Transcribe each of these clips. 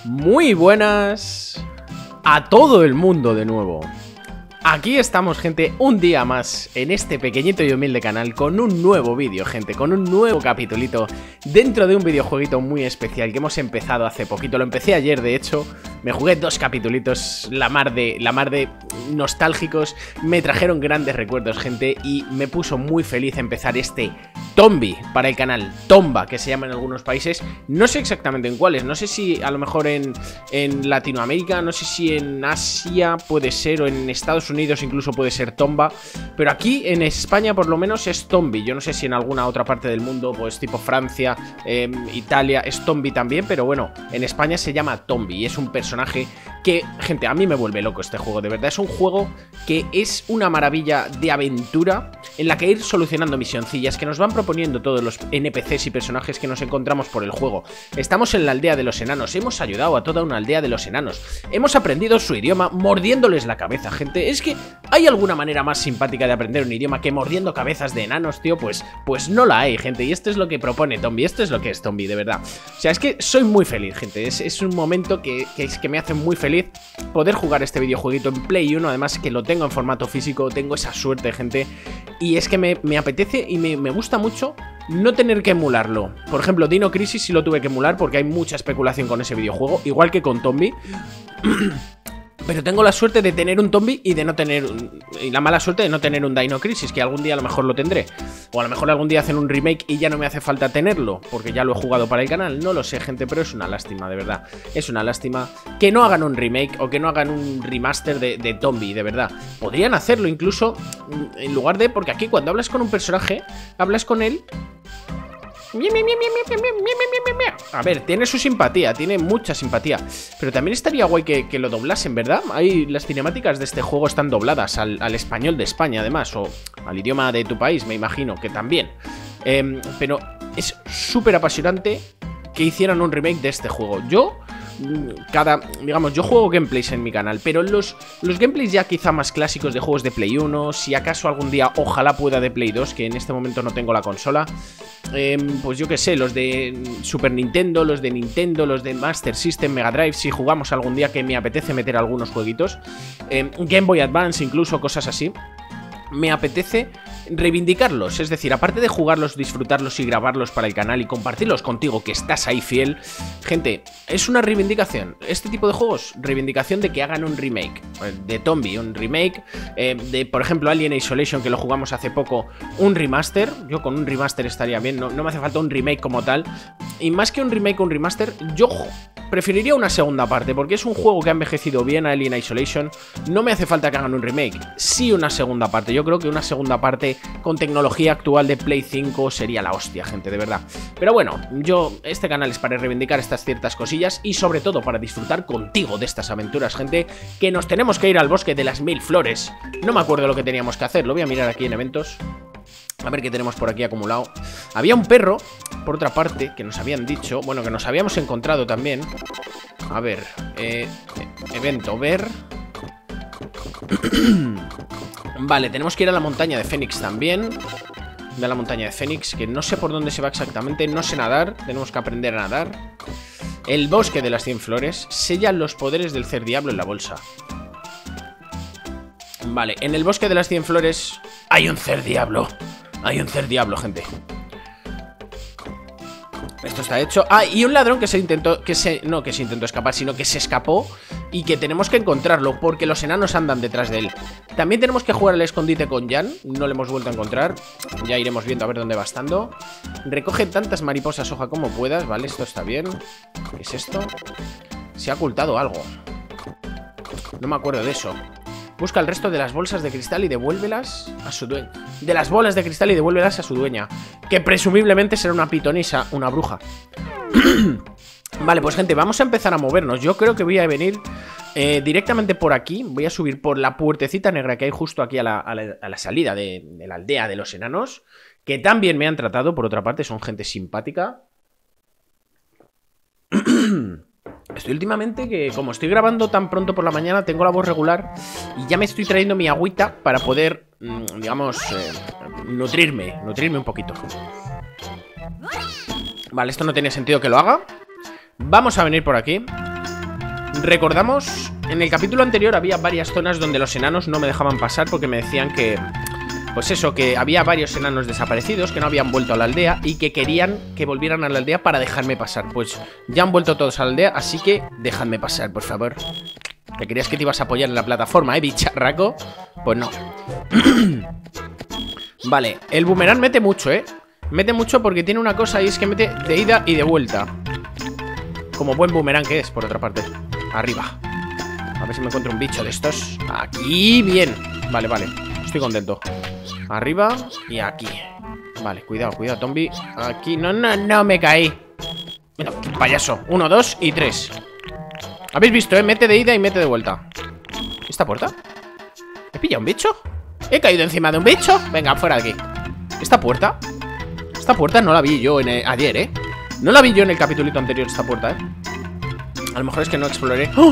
Muy buenas a todo el mundo de nuevo. Aquí estamos, gente, un día más en este pequeñito y humilde canal con un nuevo vídeo, gente, con un nuevo capitulito dentro de un videojueguito muy especial que hemos empezado hace poquito. Lo empecé ayer, de hecho, me jugué 2 capitulitos, la mar de nostálgicos, me trajeron grandes recuerdos, gente, y me puso muy feliz empezar este Tombi para el canal, Tomba, que se llama en algunos países, no sé exactamente en cuáles, no sé si a lo mejor en Latinoamérica, no sé si en Asia puede ser, o en Estados Unidos incluso puede ser Tomba, pero aquí en España por lo menos es Tombi. Yo no sé si en alguna otra parte del mundo, pues tipo Francia, Italia, es Tombi también, pero bueno, en España se llama Tombi y es un personaje que, gente, a mí me vuelve loco este juego, de verdad. Es un juego que es una maravilla de aventura en la que ir solucionando misioncillas que nos van proponiendo todos los NPCs y personajes que nos encontramos por el juego. Estamos en la aldea de los enanos, hemos ayudado a toda una aldea de los enanos, hemos aprendido su idioma mordiéndoles la cabeza, gente. Es que ¿hay alguna manera más simpática de aprender un idioma que mordiendo cabezas de enanos, tío? Pues no la hay, gente, y esto es lo que propone Tombi, esto es lo que es Tombi, de verdad. O sea, es que soy muy feliz, gente, es un momento que me hace muy feliz poder jugar este videojueguito en Play 1, además que lo tengo en formato físico, tengo esa suerte, gente, y es que me apetece y me gusta mucho no tener que emularlo. Por ejemplo, Dino Crisis sí lo tuve que emular porque hay mucha especulación con ese videojuego, igual que con Tombi. Pero tengo la suerte de tener un Tombi y de no tener... Y la mala suerte de no tener un Dino Crisis, que algún día a lo mejor lo tendré. O a lo mejor algún día hacen un remake y ya no me hace falta tenerlo, porque ya lo he jugado para el canal. No lo sé, gente, pero es una lástima, de verdad. Es una lástima que no hagan un remake o que no hagan un remaster de Tombi, de verdad. Podrían hacerlo incluso en lugar de... Porque aquí cuando hablas con un personaje, hablas con él... A ver, tiene su simpatía, tiene mucha simpatía, pero también estaría guay que lo doblasen, ¿verdad? Ahí las cinemáticas de este juego están dobladas al español de España, además, o al idioma de tu país, me imagino que también. Pero es súper apasionante que hicieran un remake de este juego. Yo juego gameplays en mi canal, pero los gameplays ya quizá más clásicos de juegos de Play 1, si acaso algún día ojalá pueda de Play 2, que en este momento no tengo la consola, pues yo que sé, los de Super Nintendo, los de Master System, Mega Drive, si jugamos algún día, que me apetece meter algunos jueguitos, Game Boy Advance incluso, cosas así. Me apetece reivindicarlos, es decir, aparte de jugarlos, disfrutarlos y grabarlos para el canal y compartirlos contigo, que estás ahí fiel, gente, es una reivindicación, este tipo de juegos, reivindicación de que hagan un remake de Tombi, un remake de, por ejemplo, Alien Isolation, que lo jugamos hace poco, un remaster. Yo con un remaster estaría bien, no me hace falta un remake como tal, y más que un remake o un remaster, yo preferiría una segunda parte, porque es un juego que ha envejecido bien, Alien Isolation. No me hace falta que hagan un remake, sí una segunda parte. Yo creo que una segunda parte con tecnología actual de Play 5 sería la hostia, gente, de verdad. Pero bueno, este canal es para reivindicar estas ciertas cosillas y sobre todo para disfrutar contigo de estas aventuras, gente, que nos tenemos que ir al bosque de las 1000 flores. No me acuerdo lo que teníamos que hacer, lo voy a mirar aquí en eventos. A ver qué tenemos por aquí acumulado. Había un perro, por otra parte, que nos habían dicho, bueno, que nos habíamos encontrado también. A ver, evento, ver. Vale, tenemos que ir a la montaña de Fénix también. De la montaña de Fénix, que no sé por dónde se va exactamente, no sé nadar, tenemos que aprender a nadar. El bosque de las 100 flores. Sellan los poderes del cerdiablo en la bolsa. Vale, en el bosque de las 100 flores hay un cerdiablo. Hay un cerdiablo, gente. Esto está hecho. Ah, y un ladrón que se intentó escapar, sino que se escapó y que tenemos que encontrarlo porque los enanos andan detrás de él. También tenemos que jugar al escondite con Jan. No lo hemos vuelto a encontrar. Ya iremos viendo a ver dónde va estando. Recoge tantas mariposas hoja como puedas. Vale, esto está bien. ¿Qué es esto? Se ha ocultado algo. No me acuerdo de eso. Busca el resto de las bolsas de cristal y devuélvelas a su dueña. De las bolas de cristal y devuélvelas a su dueña, que presumiblemente será una pitonisa, una bruja. Vale, pues gente, vamos a empezar a movernos. Yo creo que voy a venir directamente por aquí. Voy a subir por la puertecita negra que hay justo aquí a la salida de la aldea de los enanos, que también me han tratado, por otra parte, son gente simpática. Estoy últimamente que, como estoy grabando tan pronto por la mañana, tengo la voz regular y ya me estoy trayendo mi agüita para poder, digamos, nutrirme un poquito. Vale, esto no tiene sentido que lo haga. Vamos a venir por aquí. Recordamos, en el capítulo anterior había varias zonas donde los enanos no me dejaban pasar porque me decían que... Pues eso, que había varios enanos desaparecidos que no habían vuelto a la aldea y que querían que volvieran a la aldea para dejarme pasar. Pues ya han vuelto todos a la aldea, así que dejadme pasar, por favor. ¿Te creías que te ibas a apoyar en la plataforma, bicharraco? Pues no. Vale, el boomerang mete mucho, Mete mucho porque tiene una cosa y es que mete de ida y de vuelta. Como buen boomerang que es, por otra parte. Arriba. A ver si me encuentro un bicho de estos. Aquí, bien. Vale, vale, estoy contento. Arriba y aquí. Vale, cuidado, cuidado, Tombi. Aquí, no, me caí. Mira, payaso, 1, 2 y 3. ¿Habéis visto, mete de ida y mete de vuelta. ¿Esta puerta? ¿He pillado un bicho? ¿He caído encima de un bicho? Venga, fuera de aquí. ¿Esta puerta? Esta puerta no la vi yo ayer, No la vi yo en el capitulito anterior, esta puerta, A lo mejor es que no exploré. ¡Oh!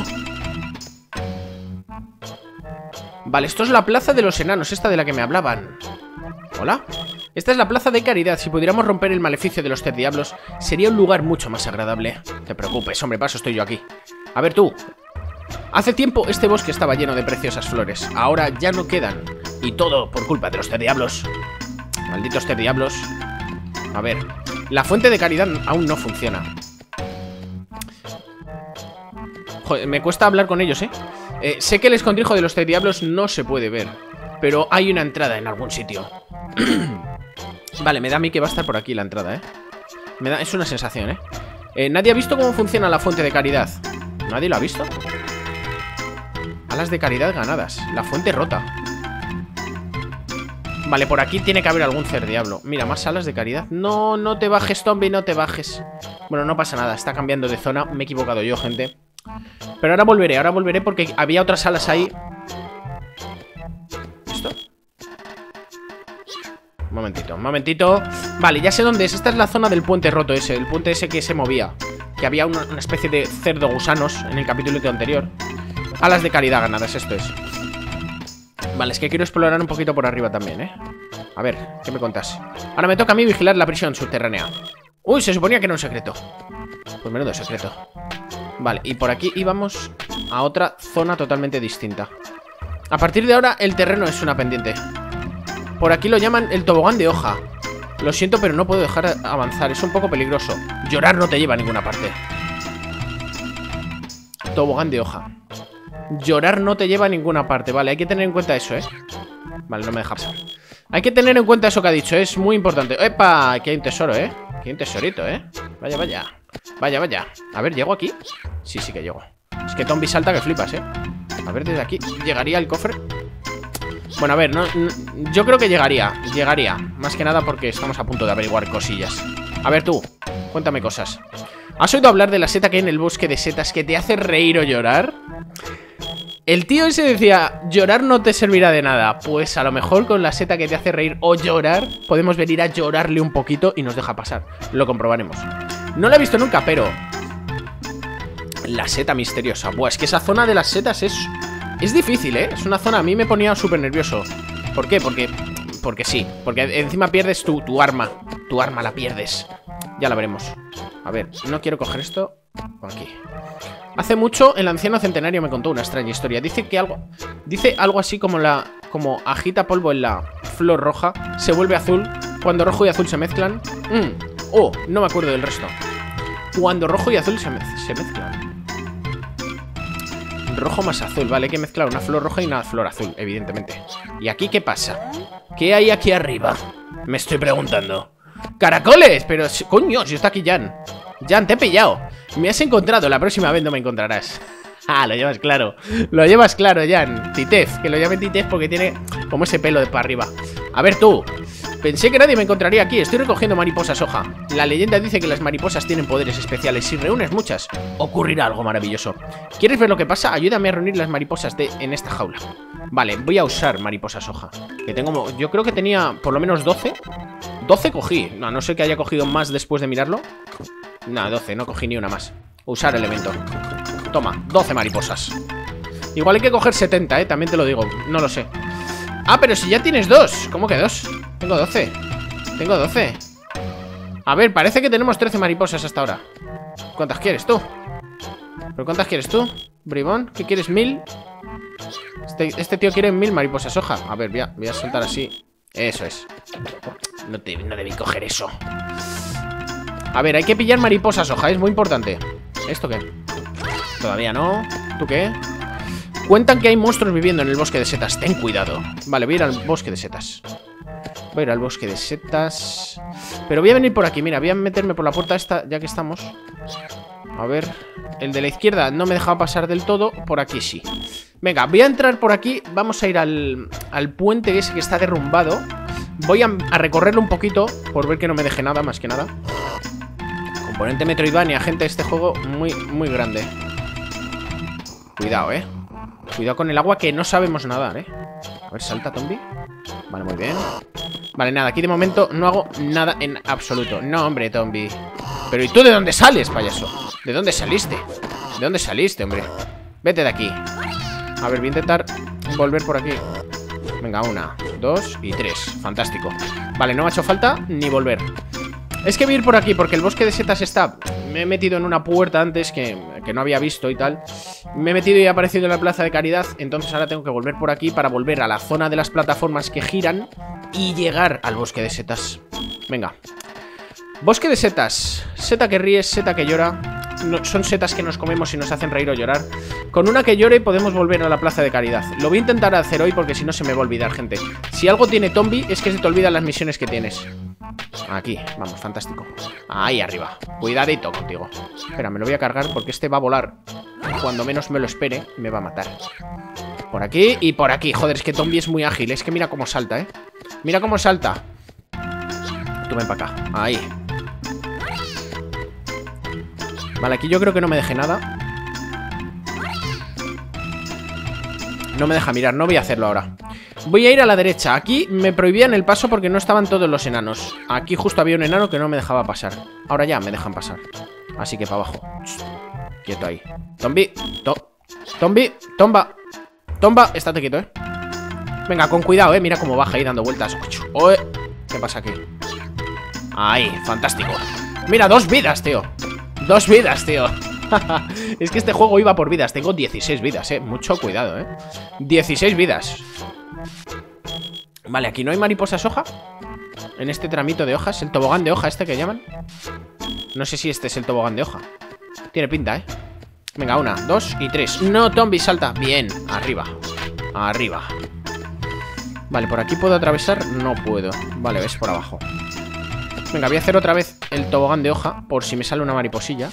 Vale, esto es la plaza de los enanos, esta de la que me hablaban. ¿Hola? Esta es la plaza de Caridad. Si pudiéramos romper el maleficio de los tres diablos, sería un lugar mucho más agradable. No te preocupes, hombre, paso estoy yo aquí. A ver tú. Hace tiempo este bosque estaba lleno de preciosas flores. Ahora ya no quedan. Y todo por culpa de los tres diablos. Malditos tres diablos. A ver, la fuente de Caridad aún no funciona. Joder, me cuesta hablar con ellos, sé que el escondrijo de los tres diablos no se puede ver, pero hay una entrada en algún sitio. Vale, me da a mí que va a estar por aquí la entrada, es una sensación, nadie ha visto cómo funciona la fuente de Caridad. ¿Nadie lo ha visto? Alas de Caridad ganadas. La fuente rota. Vale, por aquí tiene que haber algún cerdiablo. Mira, más alas de Caridad. No, no te bajes, Tombi, no te bajes. Bueno, no pasa nada, está cambiando de zona. Me he equivocado yo, gente. Pero ahora volveré porque había otras alas ahí. ¿Esto? Un momentito. Vale, ya sé dónde es. Esta es la zona del puente roto ese. El puente ese que se movía. Que había una especie de cerdo gusanos en el capítulo anterior. Alas de Caridad ganadas, esto es. Vale, es que quiero explorar un poquito por arriba también, A ver, ¿qué me contás? Ahora me toca a mí vigilar la prisión subterránea. Uy, se suponía que era un secreto. Pues menudo secreto. Vale, y por aquí íbamos a otra zona totalmente distinta. A partir de ahora el terreno es una pendiente. Por aquí lo llaman el tobogán de hoja. Lo siento, pero no puedo dejar avanzar. Es un poco peligroso. Llorar no te lleva a ninguna parte. Tobogán de hoja. Llorar no te lleva a ninguna parte. Vale, hay que tener en cuenta eso, Vale, no me deja pasar. Hay que tener en cuenta eso que ha dicho, es muy importante. ¡Epa! Aquí hay un tesoro, Aquí hay un tesorito, Vaya, vaya. Vaya, vaya. A ver, ¿llego aquí? Sí, sí que llego. Es que Tombi salta que flipas, A ver, desde aquí. ¿Llegaría el cofre? Bueno, a ver, no, yo creo que llegaría. Más que nada porque estamos a punto de averiguar cosillas. A ver tú, cuéntame cosas. ¿Has oído hablar de la seta que hay en el bosque de setas que te hace reír o llorar? El tío ese decía, llorar no te servirá de nada. Pues a lo mejor con la seta que te hace reír o llorar, podemos venir a llorarle un poquito y nos deja pasar. Lo comprobaremos. No la he visto nunca, pero... La seta misteriosa. Buah, es que esa zona de las setas es difícil, Es una zona, a mí me ponía súper nervioso. ¿Por qué? Porque sí. Porque encima pierdes tu arma. Tu arma la pierdes. Ya la veremos. A ver, no quiero coger esto. Por aquí. Hace mucho el anciano centenario me contó una extraña historia. Dice algo así como como agita polvo en la flor roja, se vuelve azul. Cuando rojo y azul se mezclan. Oh, no me acuerdo del resto. Cuando rojo y azul se mezclan. Rojo más azul, vale, hay que mezclar una flor roja y una flor azul, evidentemente. ¿Y aquí qué pasa? ¿Qué hay aquí arriba? Me estoy preguntando. ¡Caracoles! Pero, coño, si está aquí Jan. Jan, te he pillado. Me has encontrado, la próxima vez no me encontrarás. Ah, lo llevas claro. Lo llevas claro, Jan. Titef, que lo llamen Titef porque tiene como ese pelo de para arriba. A ver tú. Pensé que nadie me encontraría aquí. Estoy recogiendo mariposas hoja. La leyenda dice que las mariposas tienen poderes especiales. Si reúnes muchas, ocurrirá algo maravilloso. ¿Quieres ver lo que pasa? Ayúdame a reunir las mariposas en esta jaula. Vale, voy a usar mariposas hoja. Que tengo, yo creo que tenía por lo menos 12. 12 cogí. No sé que haya cogido más después de mirarlo. No, 12, no cogí ni una más. Usar elemento. Toma, 12 mariposas. Igual hay que coger 70, también te lo digo. No lo sé. Ah, pero si ya tienes 2. ¿Cómo que 2? Tengo 12. Tengo 12. A ver, parece que tenemos 13 mariposas hasta ahora. ¿Cuántas quieres tú? ¿Pero cuántas quieres tú? Bribón, ¿qué quieres? 1000. Este tío quiere 1000 mariposas hoja. A ver, voy a soltar así. Eso es. No debí coger eso. A ver, hay que pillar mariposas hoja, es muy importante. ¿Esto qué? Todavía no. ¿Tú qué? Cuentan que hay monstruos viviendo en el bosque de setas. Ten cuidado. Vale, voy a ir al bosque de setas. Voy a ir al bosque de setas. Pero voy a venir por aquí, mira, voy a meterme por la puerta esta, ya que estamos. A ver, el de la izquierda no me dejaba pasar del todo. Por aquí sí. Venga, voy a entrar por aquí. Vamos a ir al puente ese que está derrumbado. Voy a recorrerlo un poquito, por ver que no me deje nada, más que nada. Componente Metroidvania, gente, este juego muy grande. Cuidado, cuidado con el agua, que no sabemos nadar, A ver, salta, Tombi. Vale, muy bien. Vale, nada, aquí de momento no hago nada en absoluto. No, hombre, Tombi. Pero ¿y tú de dónde sales, payaso? ¿De dónde saliste? ¿De dónde saliste, hombre? Vete de aquí. A ver, voy a intentar volver por aquí. Venga, 1, 2 y 3. Fantástico. Vale, no me ha hecho falta ni volver. Es que voy a ir por aquí porque el bosque de setas está... Me he metido en una puerta antes que no había visto y tal. Me he metido y he aparecido en la plaza de Caridad. Entonces ahora tengo que volver por aquí para volver a la zona de las plataformas que giran y llegar al bosque de setas. Venga. Bosque de setas. Seta que ríe, seta que llora. No, son setas que nos comemos y nos hacen reír o llorar. Con una que llore podemos volver a la plaza de Caridad. Lo voy a intentar hacer hoy porque si no se me va a olvidar, gente. Si algo tiene Tombi es que se te olvidan las misiones que tienes. Aquí, vamos, fantástico. Ahí arriba, cuidadito contigo. Espera, me lo voy a cargar porque este va a volar. Cuando menos me lo espere, me va a matar. Por aquí y por aquí. Joder, es que Tombi es muy ágil. Es que mira cómo salta, Mira cómo salta. Tú ven para acá, ahí. Vale, aquí yo creo que no me deje nada. No me deja mirar, no voy a hacerlo ahora. Voy a ir a la derecha. Aquí me prohibían el paso porque no estaban todos los enanos. Aquí justo había un enano que no me dejaba pasar. Ahora ya me dejan pasar. Así que para abajo. Quieto ahí. Tombi, Tombi, Tomba, estate quieto, Venga, con cuidado, mira cómo baja ahí dando vueltas. ¿Qué pasa aquí? Ahí, fantástico. Mira, 2 vidas, tío. 2 vidas, tío. Es que este juego iba por vidas. Tengo 16 vidas, mucho cuidado, 16 vidas. Vale, aquí no hay mariposas hoja. En este tramito de hojas. El tobogán de hoja este que llaman. No sé si este es el tobogán de hoja. Tiene pinta, Venga, 1, 2 y 3. No, Tombi, salta. Bien, arriba. Arriba. Vale, por aquí puedo atravesar. No puedo. Vale, ves por abajo. Venga, voy a hacer otra vez el tobogán de hoja. Por si me sale una mariposilla.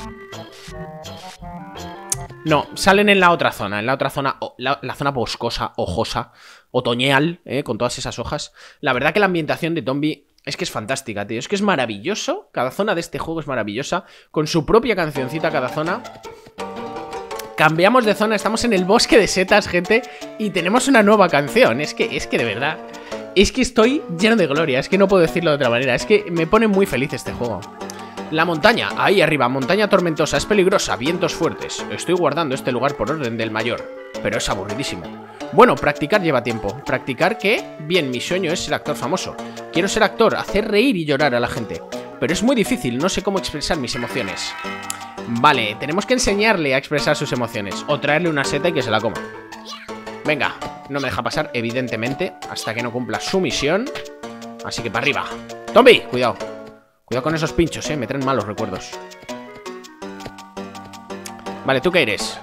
No, salen en la otra zona. En la otra zona, la zona boscosa, hojosa, otoñal, con todas esas hojas. La verdad que la ambientación de Tombi es que es fantástica, tío. Es que es maravilloso. Cada zona de este juego es maravillosa. Con su propia cancioncita cada zona. Cambiamos de zona, estamos en el bosque de setas, gente. Y tenemos una nueva canción. Es que de verdad... Es que estoy lleno de gloria. Es que no puedo decirlo de otra manera. Es que me pone muy feliz este juego. La montaña, ahí arriba, montaña tormentosa, es peligrosa, vientos fuertes. Estoy guardando este lugar por orden del mayor, pero es aburridísimo. Bueno, practicar lleva tiempo. ¿Practicar qué? Bien, mi sueño es ser actor famoso. Quiero ser actor, hacer reír y llorar a la gente. Pero es muy difícil, no sé cómo expresar mis emociones. Vale, tenemos que enseñarle a expresar sus emociones. O traerle una seta y que se la coma. Venga, no me deja pasar, evidentemente, hasta que no cumpla su misión. Así que para arriba. ¡Tombi! Cuidado. Cuidado con esos pinchos, me traen malos recuerdos. Vale, ¿tú qué eres?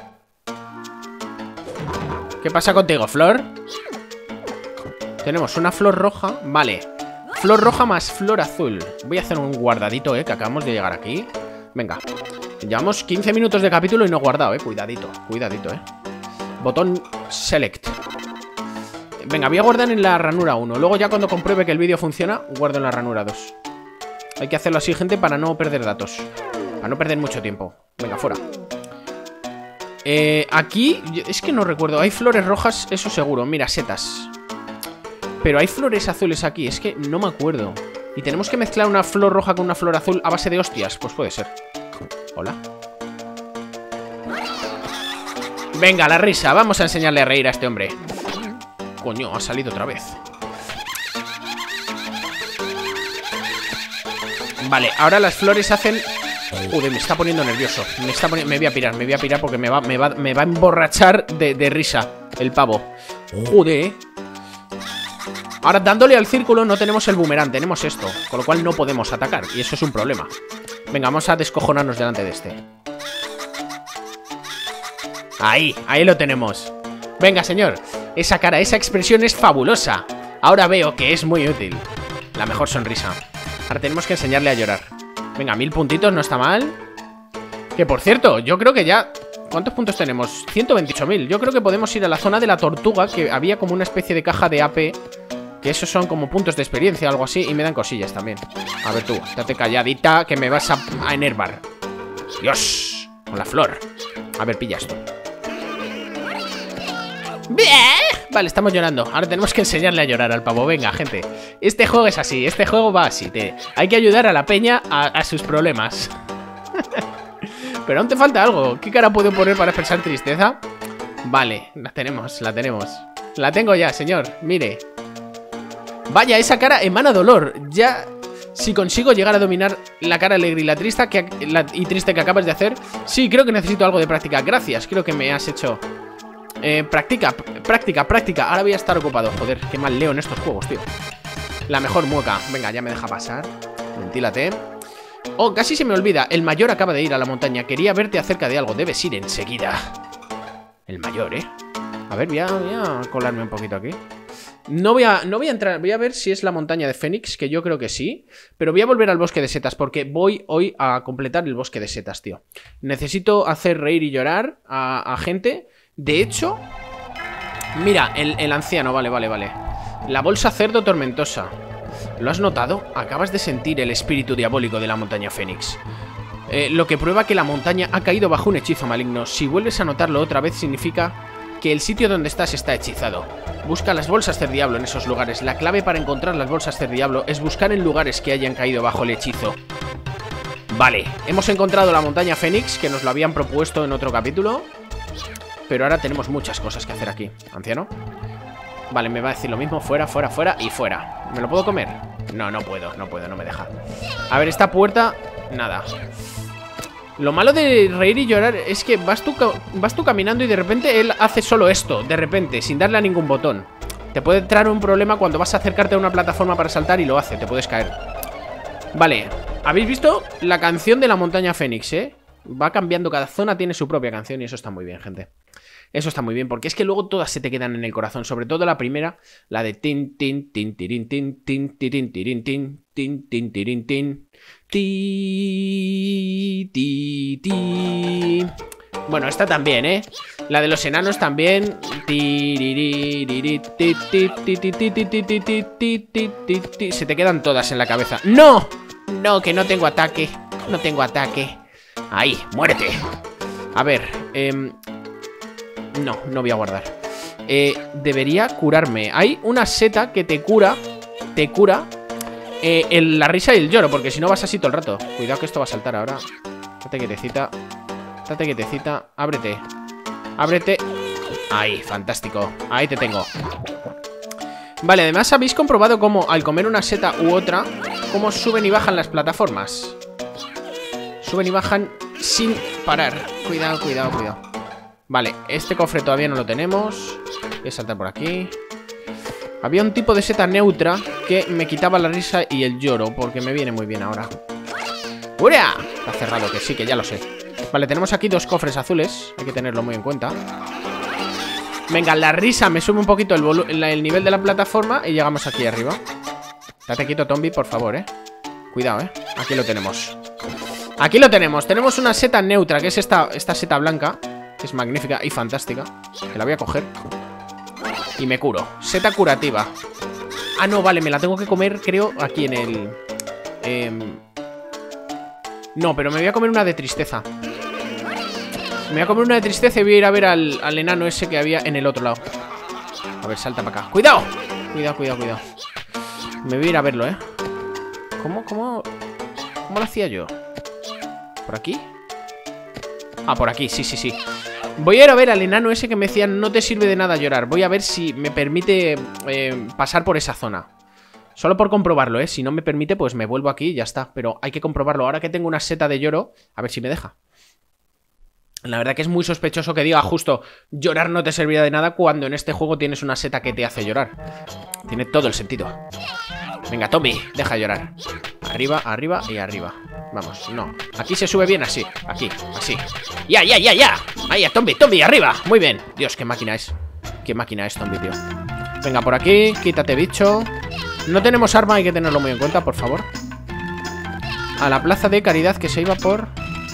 ¿Qué pasa contigo, flor? Tenemos una flor roja. Vale, flor roja más flor azul. Voy a hacer un guardadito, que acabamos de llegar aquí. Venga, llevamos 15 minutos de capítulo y no he guardado, cuidadito, cuidadito, Botón select. Venga, voy a guardar en la ranura 1. Luego ya cuando compruebe que el vídeo funciona, guardo en la ranura 2. Hay que hacerlo así, gente, para no perder datos. Para no perder mucho tiempo. Venga, fuera. Aquí, es que no recuerdo. Hay flores rojas, eso seguro. Mira, setas. Pero hay flores azules aquí, es que no me acuerdo. Y tenemos que mezclar una flor roja con una flor azul a base de hostias. Pues puede ser. Hola. Venga, la risa. Vamos a enseñarle a reír a este hombre. Coño, ha salido otra vez. Vale, ahora las flores hacen Joder, me está poniendo nervioso. Me voy a pirar porque me va a emborrachar de risa el pavo. Joder. Ahora dándole al círculo no tenemos el boomerang, tenemos esto, con lo cual no podemos atacar, y eso es un problema. Venga, vamos a descojonarnos delante de este. Ahí lo tenemos. Venga, señor. Esa cara, esa expresión es fabulosa. Ahora veo que es muy útil. La mejor sonrisa. Ahora tenemos que enseñarle a llorar. Venga, 1000 puntitos, no está mal. Que por cierto, yo creo que ya... ¿Cuántos puntos tenemos? 128.000. Yo creo que podemos ir a la zona de la tortuga, que había como una especie de caja de AP, que esos son como puntos de experiencia, algo así. Y me dan cosillas también. A ver tú, estate calladita, que me vas a enervar. Dios, con la flor. A ver, pilla esto. Vale, estamos llorando. Ahora tenemos que enseñarle a llorar al pavo. Venga, gente. Este juego es así. Este juego va así. Hay que ayudar a la peña a sus problemas. Pero aún te falta algo. ¿Qué cara puedo poner para expresar tristeza? Vale, la tenemos. La tengo ya, señor. Mire. Vaya, esa cara emana dolor. Ya, si consigo llegar a dominar la cara alegre y la triste que acabas de hacer. Sí, creo que necesito algo de práctica. Gracias, creo que me has hecho... práctica. Ahora voy a estar ocupado. Joder, qué mal leo en estos juegos, tío. La mejor mueca. Venga, ya me deja pasar. Ventílate. Oh, casi se me olvida. El mayor acaba de ir a la montaña. Quería verte acerca de algo. Debes ir enseguida. El mayor, ¿eh? A ver, voy a colarme un poquito aquí. No voy a entrar. Voy a ver si es la montaña de Fénix, que yo creo que sí. Pero voy a volver al bosque de setas, porque voy hoy a completar el bosque de setas, tío. Necesito hacer reír y llorar a gente. De hecho, mira, el anciano, vale. La bolsa cerdo tormentosa. ¿Lo has notado? Acabas de sentir el espíritu diabólico de la montaña Fénix. Lo que prueba que la montaña ha caído bajo un hechizo maligno. Si vuelves a notarlo otra vez significa que el sitio donde estás está hechizado. Busca las bolsas cerdiablo en esos lugares. La clave para encontrar las bolsas cerdiablo es buscar en lugares que hayan caído bajo el hechizo. Vale, hemos encontrado la montaña Fénix, que nos lo habían propuesto en otro capítulo. Pero ahora tenemos muchas cosas que hacer aquí. ¿Anciano? Vale, me va a decir lo mismo. Fuera y fuera. ¿Me lo puedo comer? No puedo, no me deja. A ver, esta puerta... Nada. Lo malo de reír y llorar es que vas tú caminando y de repente él hace solo esto. De repente, sin darle a ningún botón. Te puede traer un problema cuando vas a acercarte a una plataforma para saltar y lo hace. Te puedes caer. Vale, ¿habéis visto la canción de la montaña Fénix, Va cambiando, cada zona tiene su propia canción y eso está muy bien, gente. Eso está muy bien, porque es que luego todas se te quedan en el corazón. Sobre todo la primera, la de tin, tin, tin, tirin, tin, tin, tirin, tirin, tin, tin, tin, tirin, tin, ti, ti, ti. Bueno, esta también, La de los enanos también. Se te quedan todas en la cabeza. ¡No! No, que no tengo ataque. No tengo ataque. Ahí, muérete. A ver, no voy a guardar. Debería curarme. Hay una seta que te cura la risa y el lloro, porque si no vas así todo el rato. Cuidado que esto va a saltar ahora. Estate quietecita. Ábrete. Ahí, fantástico. Ahí te tengo. Vale, además habéis comprobado cómo al comer una seta u otra, cómo suben y bajan las plataformas. Suben y bajan sin parar. Cuidado. Vale, este cofre todavía no lo tenemos. Voy a saltar por aquí. Había un tipo de seta neutra que me quitaba la risa y el lloro, porque me viene muy bien ahora. ¡Ura! Está cerrado, que sí, que ya lo sé. Vale, tenemos aquí 2 cofres azules. Hay que tenerlo muy en cuenta. Venga, la risa me sube un poquito el nivel de la plataforma y llegamos aquí arriba. Date quieto, Tombi, por favor, Cuidado, Aquí lo tenemos. Tenemos una seta neutra, que es esta seta blanca, que es magnífica y fantástica. Que la voy a coger. Y me curo. Seta curativa. Ah, no, vale, me la tengo que comer, creo, aquí en el... No, pero me voy a comer una de tristeza. Me voy a comer una de tristeza y voy a ir a ver al enano ese que había en el otro lado. A ver, salta para acá. ¡Cuidado! Cuidado. Me voy a ir a verlo, ¿Cómo lo hacía yo? ¿Por aquí? Ah, por aquí, sí. Voy a ir a ver al enano ese que me decía no te sirve de nada llorar. Voy a ver si me permite pasar por esa zona. Solo por comprobarlo, ¿eh? Si no me permite, pues me vuelvo aquí y ya está. Pero hay que comprobarlo. Ahora que tengo una seta de lloro, a ver si me deja. La verdad que es muy sospechoso que diga justo llorar no te servirá de nada cuando en este juego tienes una seta que te hace llorar. Tiene todo el sentido. Venga, Tommy, deja de llorar. Arriba, arriba y arriba. Vamos, no. Aquí se sube bien así. Aquí, así. ¡Ya, ya, ya, ya! Ahí, Tommy, Tommy, arriba. Muy bien. Dios, qué máquina es. Qué máquina es, Tommy, tío. Venga, por aquí. Quítate, bicho. No tenemos arma, hay que tenerlo muy en cuenta, por favor. A la plaza de Caridad, que se iba por...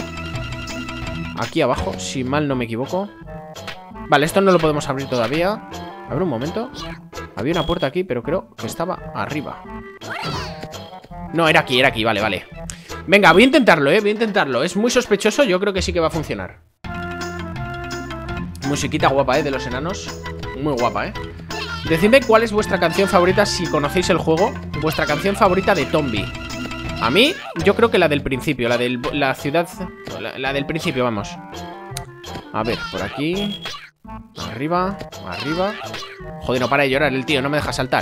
aquí abajo, si mal no me equivoco. Vale, esto no lo podemos abrir todavía. A ver un momento. Había una puerta aquí, pero creo que estaba arriba. No, era aquí, vale, vale. Venga, voy a intentarlo, voy a intentarlo. Es muy sospechoso, yo creo que sí que va a funcionar. Musiquita guapa, de los enanos. Muy guapa, Decidme cuál es vuestra canción favorita si conocéis el juego. Vuestra canción favorita de Tombi. A mí, yo creo que la del principio. La de la ciudad... La del principio, vamos. A ver, por aquí. Arriba, arriba. Joder, no para de llorar el tío, no me deja saltar.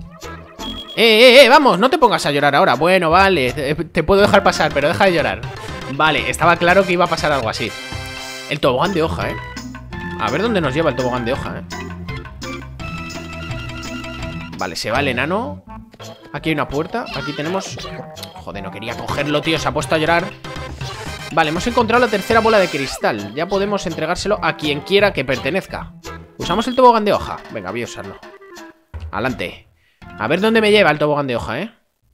Vamos, no te pongas a llorar ahora. Bueno, vale, te puedo dejar pasar, pero deja de llorar. Vale, estaba claro que iba a pasar algo así. El tobogán de hoja, A ver dónde nos lleva el tobogán de hoja, Vale, se va el enano. Aquí hay una puerta, aquí tenemos... Joder, no quería cogerlo, tío, se ha puesto a llorar. Vale, hemos encontrado la tercera bola de cristal. Ya podemos entregárselo a quien quiera que pertenezca. Usamos el tobogán de hoja. Venga, voy a usarlo. Adelante. A ver dónde me lleva el tobogán de hoja,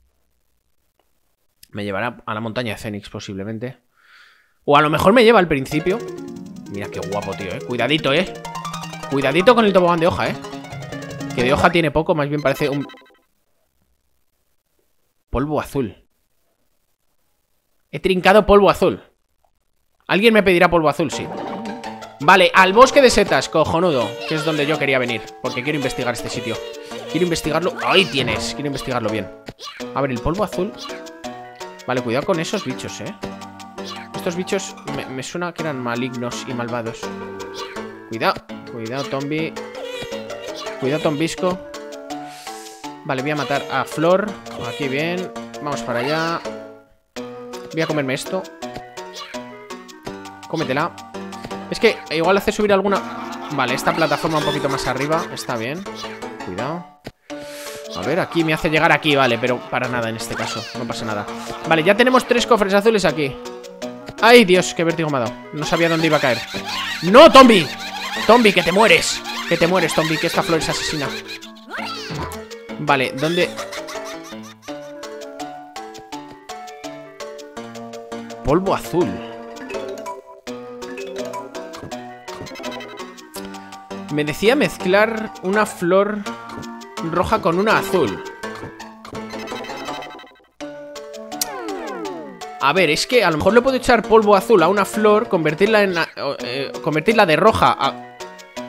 Me llevará a la montaña de Fénix, posiblemente. O a lo mejor me lleva al principio. Mira qué guapo, tío, Cuidadito, Cuidadito con el tobogán de hoja, Que de hoja tiene poco, más bien parece un... polvo azul. He trincado polvo azul. ¿Alguien me pedirá polvo azul? Sí. Vale, al bosque de setas, cojonudo. Que es donde yo quería venir, porque quiero investigar este sitio. Quiero investigarlo. Ahí tienes, quiero investigarlo bien. A ver, el polvo azul. Vale, cuidado con esos bichos, Estos bichos me suena que eran malignos y malvados. Cuidado, cuidado, Tombi. Cuidado, Tombisco. Vale, voy a matar a Flor. Aquí bien, vamos para allá. Voy a comerme esto. Cómetela. Es que igual hace subir alguna... Vale, esta plataforma un poquito más arriba. Está bien. Cuidado. A ver, aquí me hace llegar aquí, vale. Pero para nada en este caso, no pasa nada. Vale, ya tenemos 3 cofres azules aquí. ¡Ay, Dios! Qué vértigo me ha dado. No sabía dónde iba a caer. ¡No, Tombi! Tombi, que te mueres. Que te mueres, Tombi, que esta flor es asesina. Vale, ¿dónde...? Polvo azul. Me decía mezclar una flor roja con una azul. A ver, es que a lo mejor le puedo echar polvo azul a una flor, convertirla en convertirla de roja a...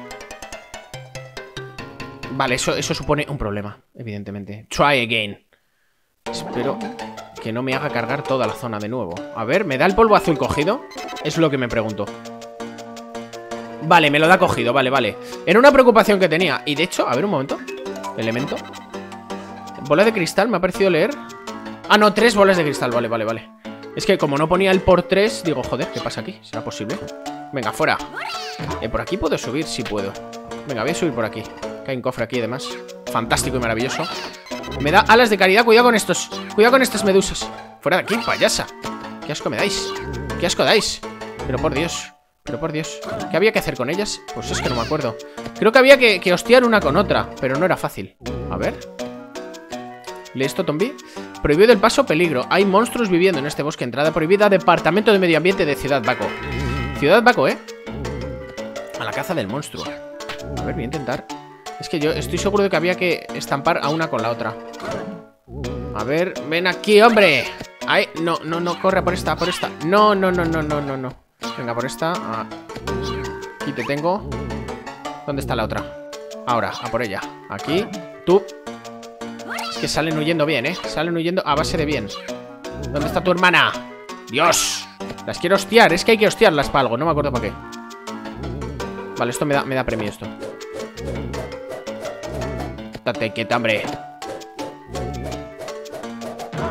Vale, eso supone un problema, evidentemente. Try again. Espero que no me haga cargar toda la zona de nuevo. A ver, ¿me da el polvo azul cogido? Es lo que me pregunto. Vale, me lo da cogido, vale, vale. Era una preocupación que tenía. Y de hecho, a ver un momento. Elemento. Bola de cristal, me ha parecido leer. Ah, no, 3 bolas de cristal, vale, vale, vale. Es que como no ponía el por 3, digo, joder, ¿qué pasa aquí? ¿Será posible? Venga, fuera. Por aquí puedo subir, sí puedo. Venga, voy a subir por aquí. Que hay un cofre aquí, además. Fantástico y maravilloso. Me da alas de caridad, cuidado con estos. Cuidado con estas medusas. Fuera de aquí, payasa. Qué asco me dais. Qué asco dais. Pero por Dios. Pero por Dios. ¿Qué había que hacer con ellas? Pues es que no me acuerdo. Creo que había que hostiar una con otra, pero no era fácil. A ver. ¿Lee esto, Tombi? Prohibido el paso, peligro. Hay monstruos viviendo en este bosque. Entrada prohibida. Departamento de Medio Ambiente de Ciudad Baco. Ciudad Baco, A la caza del monstruo. A ver, voy a intentar. Es que yo estoy seguro de que había que estampar a una con la otra. A ver, ven aquí, hombre. Ay, no, no, no, corre por esta, por esta. No, no, no, no, no, no, no. Venga, por esta. Aquí te tengo. ¿Dónde está la otra? Ahora, a por ella. Aquí, tú. Es que salen huyendo bien, Salen huyendo a base de bien. ¿Dónde está tu hermana? ¡Dios! Las quiero hostiar, es que hay que hostiarlas para algo, no me acuerdo para qué. Vale, esto me da premio esto. Date quieta, hombre.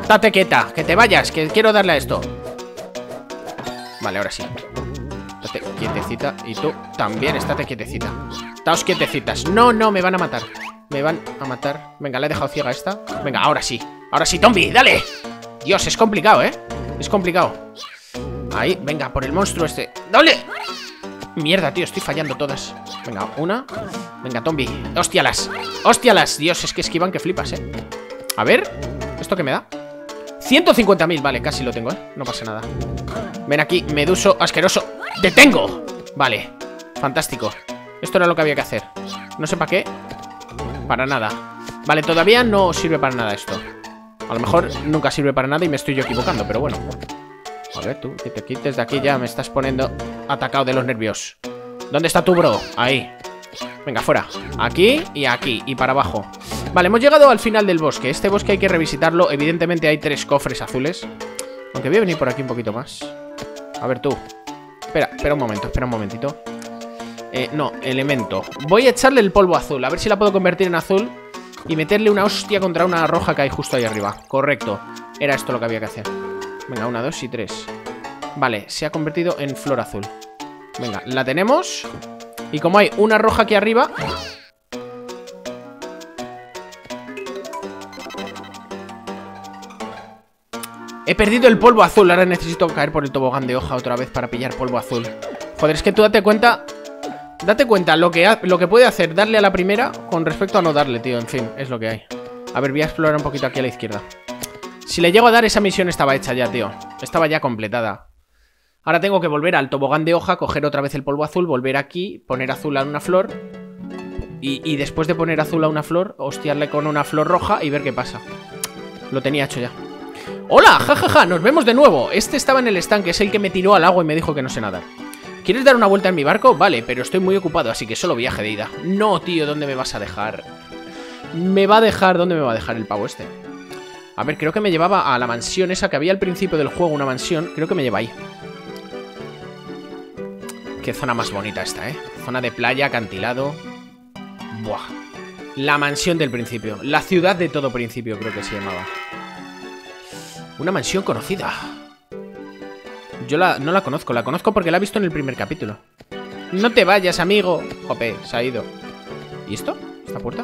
Estate quieta, que te vayas, que quiero darle a esto. Vale, ahora sí. Estate quietecita. Y tú también, estate quietecita. Estaos quietecitas. No, no, me van a matar. Me van a matar. Venga, le he dejado ciega a esta. Venga, ahora sí. Ahora sí, Tombi, dale. Dios, es complicado, ¿eh? Es complicado. Ahí, venga, por el monstruo este. ¡Dale! Mierda, tío, estoy fallando todas. Venga, una. Venga, Tombi. ¡Hostialas! ¡Hostialas! Dios, es que esquivan que flipas, ¿eh? A ver, ¿esto qué me da? 150.000, vale, casi lo tengo, ¿eh? No pasa nada. Ven aquí, meduso asqueroso. ¡Detengo! Vale, fantástico. Esto era lo que había que hacer. No sé para qué. Para nada. Vale, todavía no sirve para nada esto. A lo mejor nunca sirve para nada y me estoy yo equivocando, pero bueno. A ver, tú, que te quites de aquí ya. Me estás poniendo atacado de los nervios. ¿Dónde está tu bro? Ahí. Venga, fuera. Aquí y aquí. Y para abajo. Vale, hemos llegado al final del bosque. Este bosque hay que revisitarlo. Evidentemente hay 3 cofres azules. Aunque voy a venir por aquí un poquito más. A ver, tú. Espera un momento, espera un momentito. No, elemento. Voy a echarle el polvo azul. A ver si la puedo convertir en azul. Y meterle una hostia contra una roja que hay justo ahí arriba. Correcto. Era esto lo que había que hacer. Venga, 1, 2 y 3. Vale, se ha convertido en flor azul. Venga, la tenemos. Y como hay una roja aquí arriba... He perdido el polvo azul. Ahora necesito caer por el tobogán de hoja otra vez para pillar polvo azul. Joder, es que tú date cuenta... Date cuenta lo que puede hacer darle a la primera con respecto a no darle, tío. En fin, es lo que hay. A ver, voy a explorar un poquito aquí a la izquierda. Si le llego a dar, esa misión estaba hecha ya, tío. Estaba ya completada. Ahora tengo que volver al tobogán de hoja, coger otra vez el polvo azul, volver aquí, poner azul a una flor. Y después de poner azul a una flor, hostiarle con una flor roja y ver qué pasa. Lo tenía hecho ya. ¡Hola! ¡Jajaja! ¡Nos vemos de nuevo! Este estaba en el estanque, es el que me tiró al agua y me dijo que no sé nadar. ¿Quieres dar una vuelta en mi barco? Vale, pero estoy muy ocupado, así que solo viaje de ida. No, tío, ¿dónde me vas a dejar? Me va a dejar... ¿Dónde me va a dejar el pavo este? A ver, creo que me llevaba a la mansión esa que había al principio del juego, una mansión. Creo que me lleva ahí. Qué zona más bonita esta, ¿eh? Zona de playa, acantilado. Buah. La mansión del principio. La ciudad de todo principio, creo que se llamaba. Una mansión conocida. Yo no la conozco. La conozco porque la he visto en el primer capítulo. No te vayas, amigo. Jope, se ha ido. ¿Y esto? ¿Esta puerta?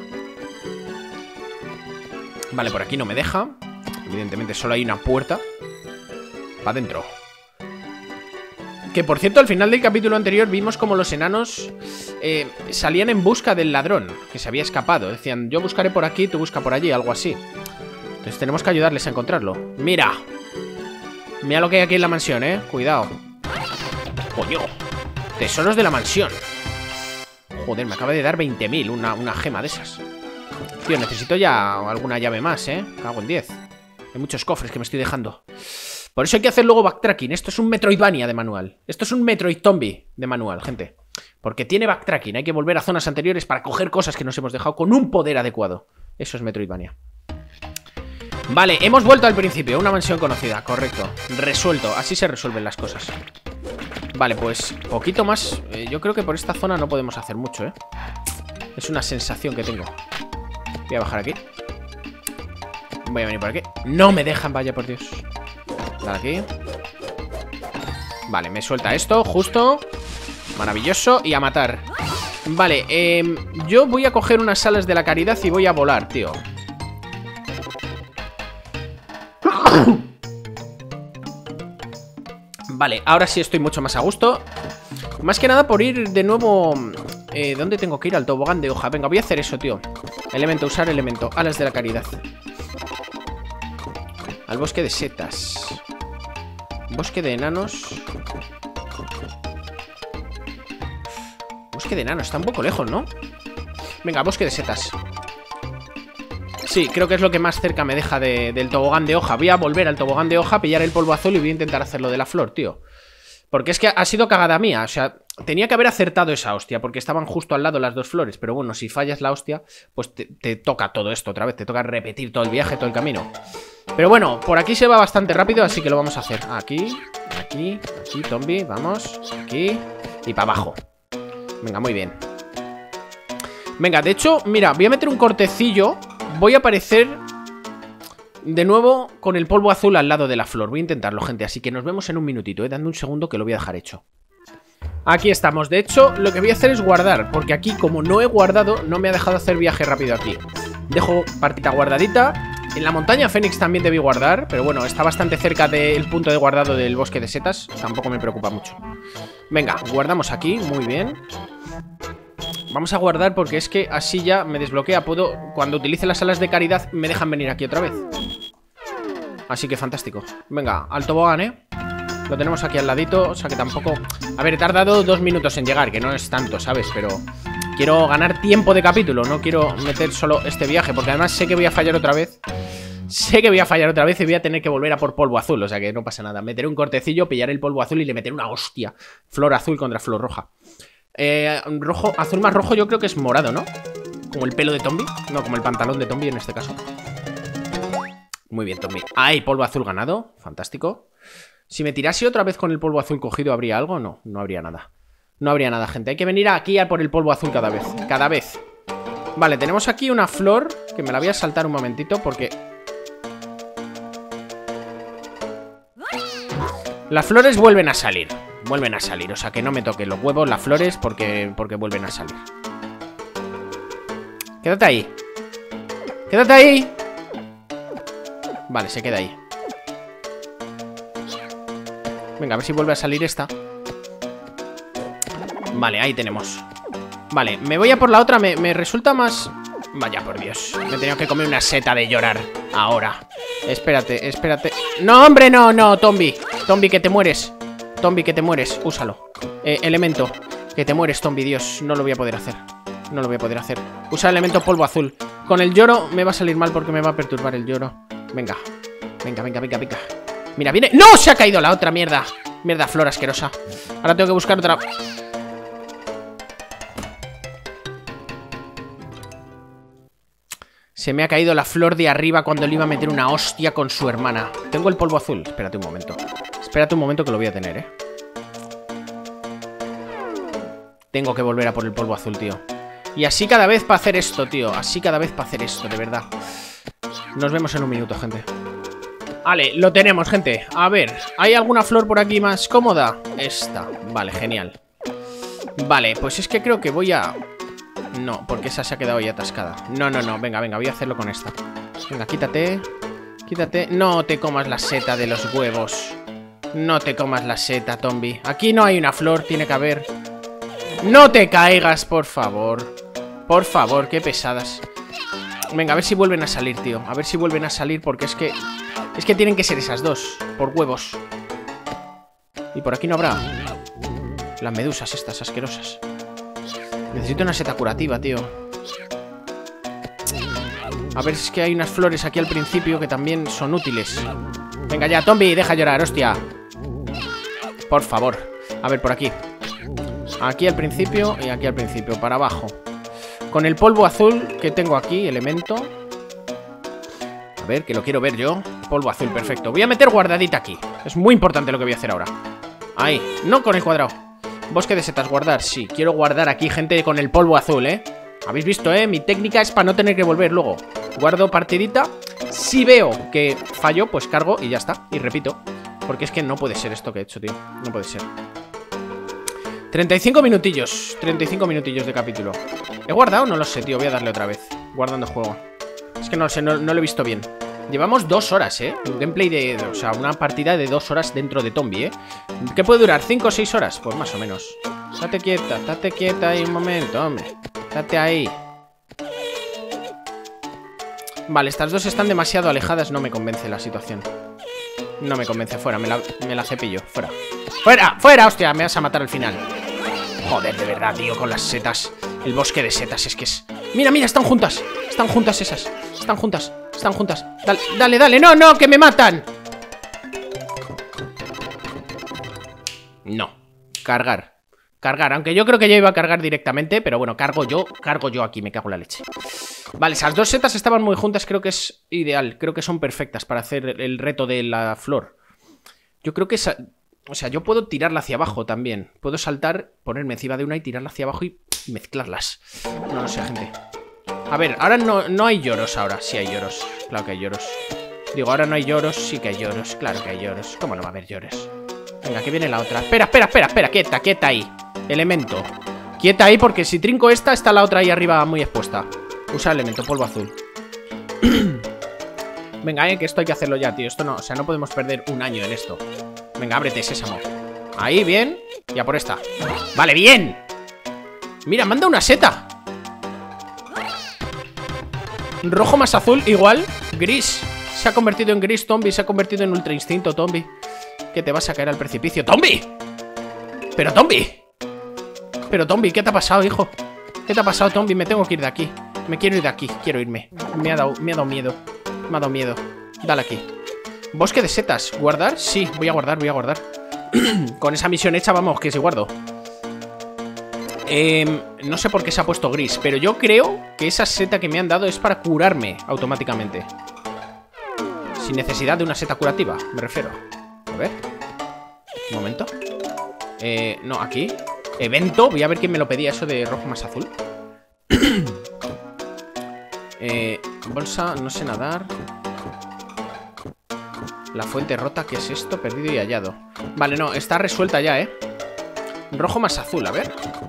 Vale, por aquí no me deja. Evidentemente solo hay una puerta. Para adentro. Que por cierto, al final del capítulo anterior vimos como los enanos salían en busca del ladrón que se había escapado. Decían, yo buscaré por aquí, tú busca por allí, algo así. Entonces tenemos que ayudarles a encontrarlo. ¡Mira! Mira lo que hay aquí en la mansión, cuidado. ¡Coño! Tesoros de la mansión. Joder, me acaba de dar 20.000 una gema de esas. Tío, necesito ya alguna llave más, Cago en 10. Hay muchos cofres que me estoy dejando. Por eso hay que hacer luego backtracking. Esto es un Metroidvania de manual. Esto es un Metroid Zombie de manual, gente. Porque tiene backtracking. Hay que volver a zonas anteriores para coger cosas que nos hemos dejado con un poder adecuado. Eso es Metroidvania. Vale, hemos vuelto al principio. Una mansión conocida, correcto. Resuelto, así se resuelven las cosas. Vale, pues poquito más. Yo creo que por esta zona no podemos hacer mucho, Es una sensación que tengo. Voy a bajar aquí. Voy a venir por aquí. No me dejan, vaya por Dios. Dale aquí. Vale, me suelta esto, justo. Maravilloso, y a matar. Vale, yo voy a coger unas alas de la caridad y voy a volar, tío. Vale, ahora sí estoy mucho más a gusto. Más que nada por ir de nuevo... ¿dónde tengo que ir? Al tobogán de hoja. Venga, voy a hacer eso, tío. Elemento, usar elemento. Alas de la caridad. Al bosque de setas. Bosque de enanos. Bosque de enanos, está un poco lejos, ¿no? Venga, bosque de setas. Sí, creo que es lo que más cerca me deja del tobogán de hoja. Voy a volver al tobogán de hoja, pillar el polvo azul y voy a intentar hacerlo de la flor, tío. Porque es que ha sido cagada mía. O sea, tenía que haber acertado esa hostia, porque estaban justo al lado las dos flores. Pero bueno, si fallas la hostia, pues te toca todo esto otra vez. Te toca repetir todo el viaje, todo el camino. Pero bueno, por aquí se va bastante rápido, así que lo vamos a hacer. Aquí, aquí, aquí, Tombi, vamos. Aquí y para abajo. Venga, muy bien. Venga, de hecho, mira, voy a meter un cortecillo. Voy a aparecer De nuevo, con el polvo azul al lado de la flor. Voy a intentarlo, gente, así que nos vemos en un minutito, Dame un segundo que lo voy a dejar hecho. Aquí estamos. De hecho, lo que voy a hacer es guardar, porque aquí, como no he guardado, no me ha dejado hacer viaje rápido aquí. Dejo partita guardadita. En la montaña Fénix también debí guardar, pero bueno, está bastante cerca del punto de guardado del bosque de setas. Tampoco me preocupa mucho. Venga, guardamos aquí, muy bien. Vamos a guardar porque es que así ya me desbloquea. Puedo, cuando utilice las alas de caridad, me dejan venir aquí otra vez. Así que fantástico. Venga, al tobogán, Lo tenemos aquí al ladito, o sea que tampoco... A ver, he tardado 2 minutos en llegar, que no es tanto, ¿sabes? Pero quiero ganar tiempo de capítulo, no quiero meter solo este viaje, porque además sé que voy a fallar otra vez. Sé que voy a fallar otra vez y voy a tener que volver a por polvo azul, o sea que no pasa nada. Meteré un cortecillo, pillaré el polvo azul y le meteré una hostia. Flor azul contra flor roja. Rojo, azul más rojo yo creo que es morado, ¿no? Como el pelo de Tombi. No, como el pantalón de Tombi en este caso. Muy bien, Tombi. ¡Ay, polvo azul ganado! Fantástico. Si me tirase otra vez con el polvo azul cogido, ¿habría algo? No, no habría nada. No habría nada, gente. Hay que venir aquí a por el polvo azul cada vez. Cada vez. Vale, tenemos aquí una flor que me la voy a saltar un momentito porque... Las flores vuelven a salir. Vuelven a salir, o sea que no me toquen los huevos, las flores, porque vuelven a salir. Quédate ahí. Quédate ahí. Vale, se queda ahí. Venga, a ver si vuelve a salir esta. Vale, ahí tenemos. Vale, me voy a por la otra, me resulta más... Vaya por Dios, me he tenido que comer una seta de llorar. Ahora. Espérate, espérate. No, hombre, no, no, Tombi. Tombi, que te mueres. Tombi, que te mueres, úsalo. Elemento, que te mueres, Tombi, Dios. No lo voy a poder hacer. No lo voy a poder hacer. Usa el elemento polvo azul. Con el lloro me va a salir mal porque me va a perturbar el lloro. Venga. Venga, venga, venga, venga. Mira, viene... ¡No! Se ha caído la otra mierda. Mierda, flor asquerosa. Ahora tengo que buscar otra... Se me ha caído la flor de arriba cuando le iba a meter una hostia con su hermana. Tengo el polvo azul. Espérate un momento. Espérate un momento que lo voy a tener, Tengo que volver a por el polvo azul, tío. Y así cada vez para hacer esto, tío. Así cada vez para hacer esto, de verdad. Nos vemos en un minuto, gente. Vale, lo tenemos, gente. A ver, ¿hay alguna flor por aquí más cómoda? Esta, vale, genial. Vale, pues es que creo que voy a... No, porque esa se ha quedado ya atascada. No, no, no, venga, venga, voy a hacerlo con esta. Venga, quítate. Quítate. No te comas la seta de los huevos. No te comas la seta, Tombi. Aquí no hay una flor, tiene que haber. No te caigas, por favor. Por favor, qué pesadas. Venga, a ver si vuelven a salir, tío. A ver si vuelven a salir porque es que... Es que tienen que ser esas dos. Por huevos. Y por aquí no habrá. Las medusas estas asquerosas. Necesito una seta curativa, tío. A ver, es que hay unas flores aquí al principio que también son útiles. Venga ya, Tombi, deja llorar, hostia. Por favor. A ver, por aquí. Aquí al principio y aquí al principio, para abajo. Con el polvo azul que tengo aquí, elemento. A ver, que lo quiero ver yo. Polvo azul, perfecto. Voy a meter guardadita aquí. Es muy importante lo que voy a hacer ahora. Ahí, no con el cuadrado. Bosque de setas, guardar, sí. Quiero guardar aquí, gente, con el polvo azul, Habéis visto, Mi técnica es para no tener que volver luego. Guardo partidita. Si veo que fallo, pues cargo y ya está. Y repito. Porque es que no puede ser esto que he hecho, tío. No puede ser. 35 minutillos. 35 minutillos de capítulo. ¿He guardado? No lo sé, tío. Voy a darle otra vez. Guardando juego. Es que no lo sé, no lo he visto bien. Llevamos 2 horas, Un gameplay de... O sea, una partida de 2 horas dentro de Tombi, ¿Qué puede durar? ¿5 o 6 horas? Pues más o menos. Date quieta ahí un momento, hombre. Date ahí. Vale, estas dos están demasiado alejadas. No me convence la situación. No me convence, fuera, me la cepillo. Fuera, fuera, fuera, hostia, me vas a matar al final. Joder, de verdad, tío, con las setas. El bosque de setas, es que es... Mira, mira, están juntas. Están juntas esas. Están juntas. Están juntas. Dale, dale, dale. No, no, que me matan. No. Cargar. Cargar, aunque yo creo que ya iba a cargar directamente. Pero bueno, cargo yo aquí, me cago en la leche. Vale, esas dos setas estaban muy juntas. Creo que es ideal, creo que son perfectas para hacer el reto de la flor. Yo creo que esa... O sea, yo puedo tirarla hacia abajo también. Puedo saltar, ponerme encima de una y tirarla hacia abajo y mezclarlas. No lo sé, gente. A ver, ahora no hay lloros ahora. Sí hay lloros, claro que hay lloros. Digo, ahora no hay lloros. Sí que hay lloros, claro que hay lloros. ¿Cómo no va a haber lloros? Venga, que viene la otra. Espera, espera, espera, espera, quieta, quieta ahí. Elemento. Quieta ahí porque si trinco esta, está la otra ahí arriba muy expuesta. Usa elemento, polvo azul. Venga, que esto hay que hacerlo ya, tío. Esto no, o sea, no podemos perder un año en esto. Venga, ábrete, sésamo. Ahí, bien. Y a por esta. Vale, bien. Mira, manda una seta. Rojo más azul, igual. Gris. Se ha convertido en gris, Tombi. Se ha convertido en ultra instinto, Tombi. Que te vas a caer al precipicio. ¡Tombi! ¡Pero Tombi! Pero Tombi, ¿qué te ha pasado, hijo? ¿Qué te ha pasado, Tombi? Me tengo que ir de aquí. Me quiero ir de aquí, quiero irme. Me ha dado miedo. Me ha dado miedo. Dale aquí. Bosque de setas. ¿Guardar? Sí, voy a guardar, voy a guardar. Con esa misión hecha, vamos, que si guardo. No sé por qué se ha puesto gris, pero yo creo que esa seta que me han dado es para curarme automáticamente. Sin necesidad de una seta curativa, me refiero. A ver. Un momento. No, aquí. Evento, voy a ver quién me lo pedía eso de rojo más azul. Bolsa, no sé nadar. La fuente rota, ¿qué es esto? Perdido y hallado. Vale, no, está resuelta ya, Rojo más azul, a ver.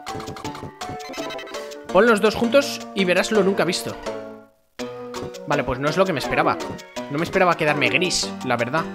Pon los dos juntos y verás lo nunca visto. Vale, pues no es lo que me esperaba. No me esperaba quedarme gris, la verdad.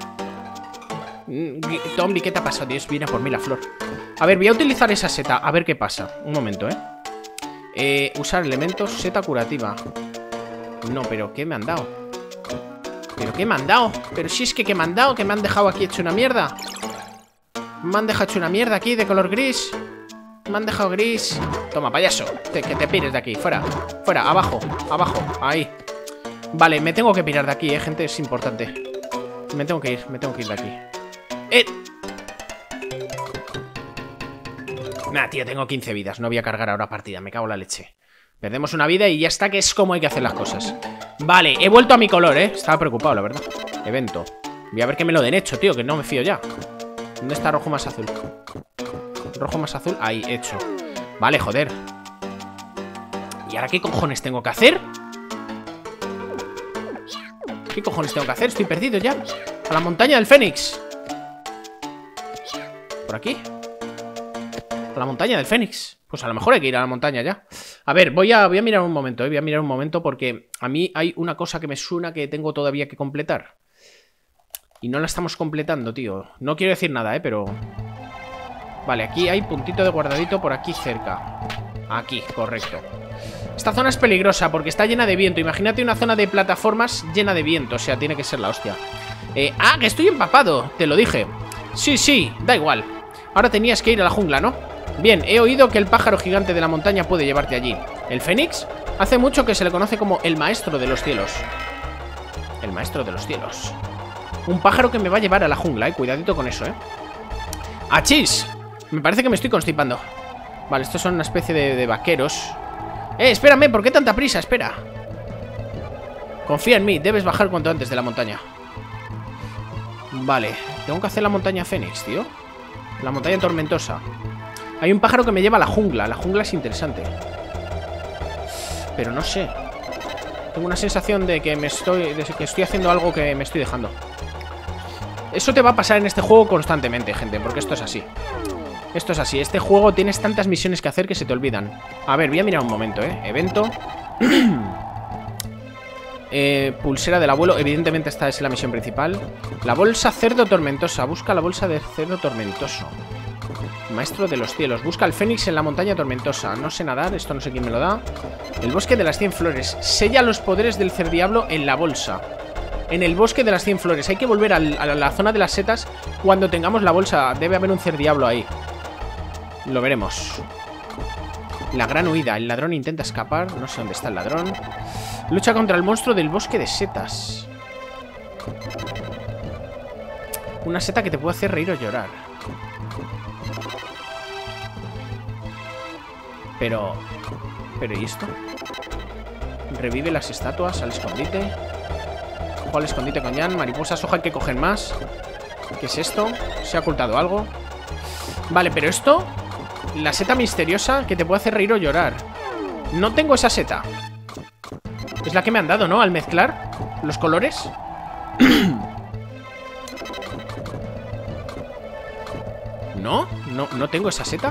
Tombi, ¿qué te ha pasado? Dios, viene a por mí la flor. A ver, voy a utilizar esa seta, a ver qué pasa. Un momento, usar elementos, seta curativa. No, pero ¿qué me han dado? ¿Pero qué me han dado? Pero si es que ¿qué me han dado? Que me han dejado aquí hecho una mierda. Me han dejado hecho una mierda aquí de color gris. Me han dejado gris. Toma, payaso, que te pires de aquí, fuera. Fuera, abajo, abajo, ahí. Vale, me tengo que pirar de aquí, gente, es importante. Me tengo que ir de aquí. Nah, tío, tengo 15 vidas. No voy a cargar ahora partida, me cago en la leche. Perdemos una vida y ya está, que es como hay que hacer las cosas. Vale, he vuelto a mi color, estaba preocupado, la verdad. Evento. Voy a ver que me lo den hecho, tío, que no me fío ya. ¿Dónde está rojo más azul? Rojo más azul, ahí, hecho. Vale, joder. ¿Y ahora qué cojones tengo que hacer? ¿Qué cojones tengo que hacer? Estoy perdido ya. A la montaña del Fénix. ¿Por aquí? A la montaña del Fénix. Pues a lo mejor hay que ir a la montaña ya. A ver, voy a mirar un momento, voy a mirar un momento porque a mí hay una cosa que me suena que tengo todavía que completar. Y no la estamos completando, tío. No quiero decir nada, pero... Vale, aquí hay puntito de guardadito por aquí cerca. Aquí, correcto. Esta zona es peligrosa porque está llena de viento. Imagínate una zona de plataformas llena de viento. O sea, tiene que ser la hostia. Que estoy empapado, te lo dije. Sí, da igual. Ahora tenías que ir a la jungla, ¿no? Bien, he oído que el pájaro gigante de la montaña puede llevarte allí. ¿El Fénix? Hace mucho que se le conoce como el maestro de los cielos. El maestro de los cielos. Un pájaro que me va a llevar a la jungla, cuidadito con eso, ¡Achis! Me parece que me estoy constipando. Vale, estos son una especie de vaqueros. Espérame, ¿por qué tanta prisa? Espera. Confía en mí, debes bajar cuanto antes de la montaña. Vale, tengo que hacer la montaña Fénix, tío. La montaña tormentosa. Hay un pájaro que me lleva a la jungla. La jungla es interesante. Pero no sé. Tengo una sensación de que estoy haciendo algo que me estoy dejando. Eso te va a pasar en este juego constantemente, gente, porque esto es así. Esto es así, este juego tienes tantas misiones que hacer que se te olvidan. A ver, voy a mirar un momento, Evento. Pulsera del abuelo, evidentemente esta es la misión principal. La bolsa cerdo tormentosa, busca la bolsa de cerdo tormentoso. Maestro de los cielos, busca al Fénix en la montaña tormentosa. No sé nadar, esto no sé quién me lo da. El bosque de las 100 flores, sella los poderes del cerdiablo en la bolsa. En el bosque de las 100 flores, hay que volver a la zona de las setas cuando tengamos la bolsa. Debe haber un cerdiablo ahí. Lo veremos. La gran huida, el ladrón intenta escapar. No sé dónde está el ladrón. Lucha contra el monstruo del bosque de setas. Una seta que te puede hacer reír o llorar. Pero ¿y esto? Revive las estatuas al escondite. Ojo al escondite con Jan. Mariposas, ojo, hay que coger más. ¿Qué es esto? ¿Se ha ocultado algo? Vale, pero esto... La seta misteriosa que te puede hacer reír o llorar. No tengo esa seta. Es la que me han dado, ¿no? Al mezclar los colores. No tengo esa seta.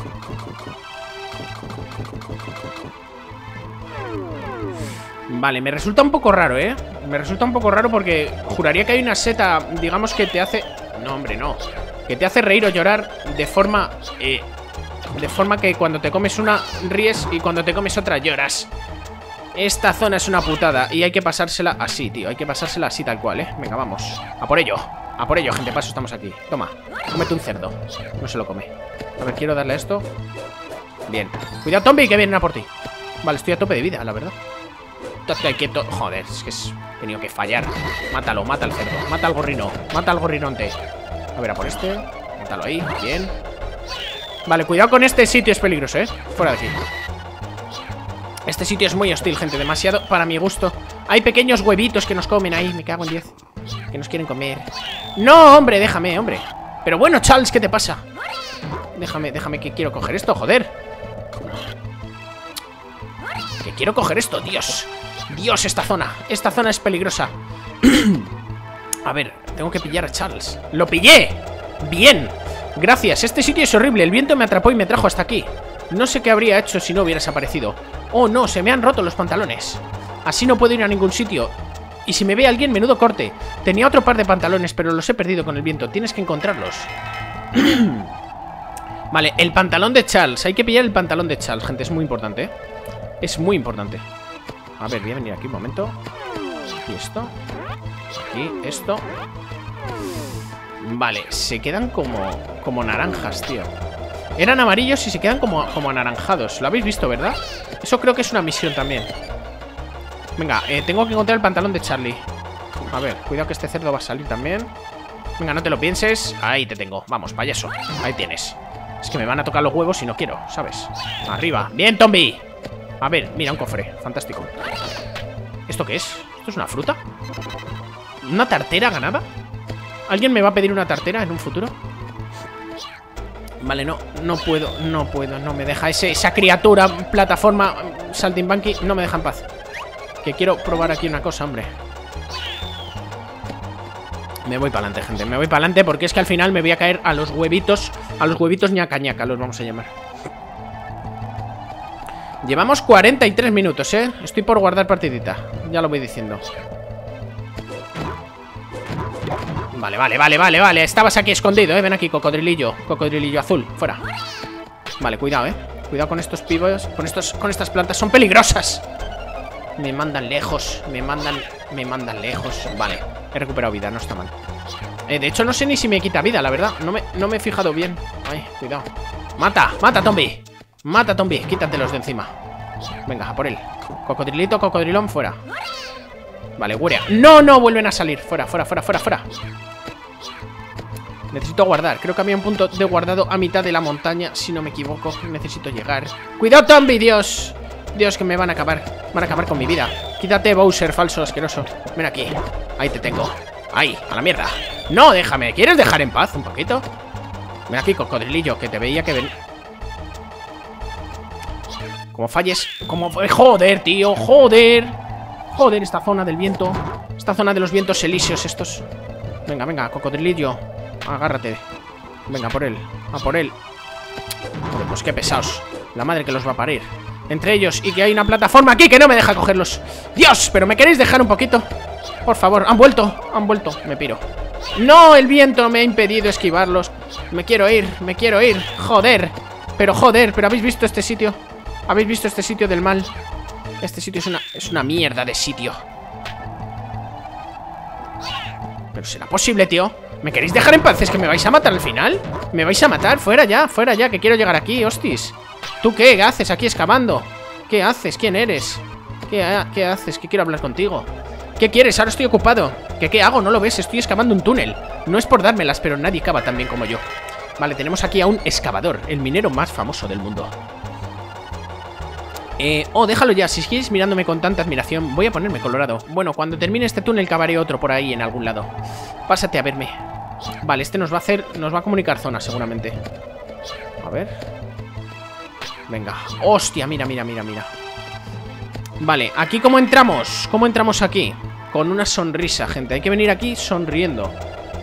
Vale, me resulta un poco raro, ¿eh? Me resulta un poco raro porque juraría que hay una seta, digamos, que te hace... No, hombre, no. Que te hace reír o llorar de forma... de forma que cuando te comes una ríes y cuando te comes otra lloras. Esta zona es una putada y hay que pasársela así, tío. Hay que pasársela así tal cual, ¿eh? Venga, vamos. A por ello. A por ello, gente. Paso, estamos aquí. Toma. Cómete un cerdo. No se lo come. A ver, quiero darle esto. Bien. Cuidado, Tombi, que vienen a por ti. Vale, estoy a tope de vida, la verdad. Estate quieto. Joder, es que he tenido que fallar. Mátalo, mata al cerdo. Mata al gorrino. Mata al gorrinonte. A ver, a por este. Mátalo ahí. Bien. Vale, cuidado con este sitio. Es peligroso, ¿eh? Fuera de aquí. Este sitio es muy hostil, gente. Demasiado para mi gusto. Hay pequeños huevitos que nos comen ahí. Me cago en 10. Que nos quieren comer. No, hombre, déjame, hombre. Pero bueno, Charles, ¿qué te pasa? Déjame que quiero coger esto, joder. Que quiero coger esto, Dios. Dios, esta zona es peligrosa. A ver, tengo que pillar a Charles. ¡Lo pillé! ¡Bien! Gracias, este sitio es horrible. El viento me atrapó y me trajo hasta aquí. No sé qué habría hecho si no hubieras aparecido. Oh, no, se me han roto los pantalones. Así no puedo ir a ningún sitio. Y si me ve alguien, menudo corte. Tenía otro par de pantalones, pero los he perdido con el viento. Tienes que encontrarlos. Vale, el pantalón de Charles. Hay que pillar el pantalón de Charles, gente. Es muy importante, ¿eh? Es muy importante. A ver, voy a venir aquí un momento. Y esto. Aquí, esto. Vale, se quedan como naranjas, tío. Eran amarillos y se quedan como anaranjados. Lo habéis visto, ¿verdad? Eso creo que es una misión también. Venga, tengo que encontrar el pantalón de Charlie. A ver, cuidado que este cerdo va a salir también. Venga, no te lo pienses. Ahí te tengo, vamos, payaso. Ahí tienes. Es que me van a tocar los huevos y no quiero, ¿sabes? Arriba, bien, Tombi. A ver, mira, un cofre, fantástico. ¿Esto qué es? ¿Esto es una fruta? ¿Una tartera ganada? ¿Alguien me va a pedir una tartera en un futuro? Vale, no puedo, no me deja esa criatura, plataforma, saltimbanqui, no me deja en paz. Que quiero probar aquí una cosa, hombre. Me voy para adelante, gente, me voy para adelante porque es que al final me voy a caer a los huevitos ñaca ñaca, los vamos a llamar. Llevamos 43 minutos, ¿eh? Estoy por guardar partidita, ya lo voy diciendo. Vale. Estabas aquí escondido, ¿eh? Ven aquí, cocodrilillo. Cocodrilillo azul, fuera. Vale, cuidado, ¿eh? Cuidado con estos pibos, con estas plantas, son peligrosas. Me mandan lejos, me mandan lejos. Vale, he recuperado vida, no está mal. De hecho, no sé ni si me quita vida, la verdad. No me he fijado bien. Ay, cuidado. Mata, Tombi. Mata, Tombi, quítatelos de encima. Venga, a por él. Cocodrilito, cocodrilón, fuera. Vale, gurea. No, vuelven a salir. Fuera. Necesito guardar. Creo que había un punto de guardado a mitad de la montaña, si no me equivoco. Necesito llegar. ¡Cuidado, Tombi! Dios, que me van a acabar. Van a acabar con mi vida. Quítate, Bowser, falso, asqueroso. Ven aquí. Ahí te tengo. Ahí, a la mierda. No, déjame. ¿Quieres dejar en paz un poquito? Ven aquí, cocodrilillo, que te veía que ven. Como falles. Joder, tío, joder. Joder, esta zona del viento. Esta zona de los vientos elíseos estos. Venga, cocodrilillo. Agárrate. Venga, a por él. Joder, pues qué pesados. La madre que los va a parir. Entre ellos, y que hay una plataforma aquí que no me deja cogerlos. Dios, pero ¿me queréis dejar un poquito? Por favor, han vuelto. Me piro. No, el viento me ha impedido esquivarlos. Me quiero ir. Joder, pero ¿habéis visto este sitio? ¿Habéis visto este sitio del mal? Este sitio es una mierda de sitio. Pero será posible, tío. ¿Me queréis dejar en paz? ¿Es que me vais a matar al final? ¿Me vais a matar? Fuera ya, que quiero llegar aquí, hostis. ¿Tú qué haces aquí excavando? ¿Qué haces? ¿Quién eres? ¿Qué haces? Que quiero hablar contigo. ¿Qué quieres? Ahora estoy ocupado. ¿Qué hago? ¿No lo ves? Estoy excavando un túnel. No es por dármelas, pero nadie cava tan bien como yo. Vale, tenemos aquí a un excavador, el minero más famoso del mundo. Déjalo ya, si sigues mirándome con tanta admiración, voy a ponerme colorado. Bueno, cuando termine este túnel cavaré otro por ahí en algún lado. Pásate a verme. Vale, este nos va a comunicar zonas seguramente. A ver. Venga, hostia, mira. Vale, aquí ¿cómo entramos? ¿Cómo entramos aquí? con una sonrisa, gente. Hay que venir aquí sonriendo.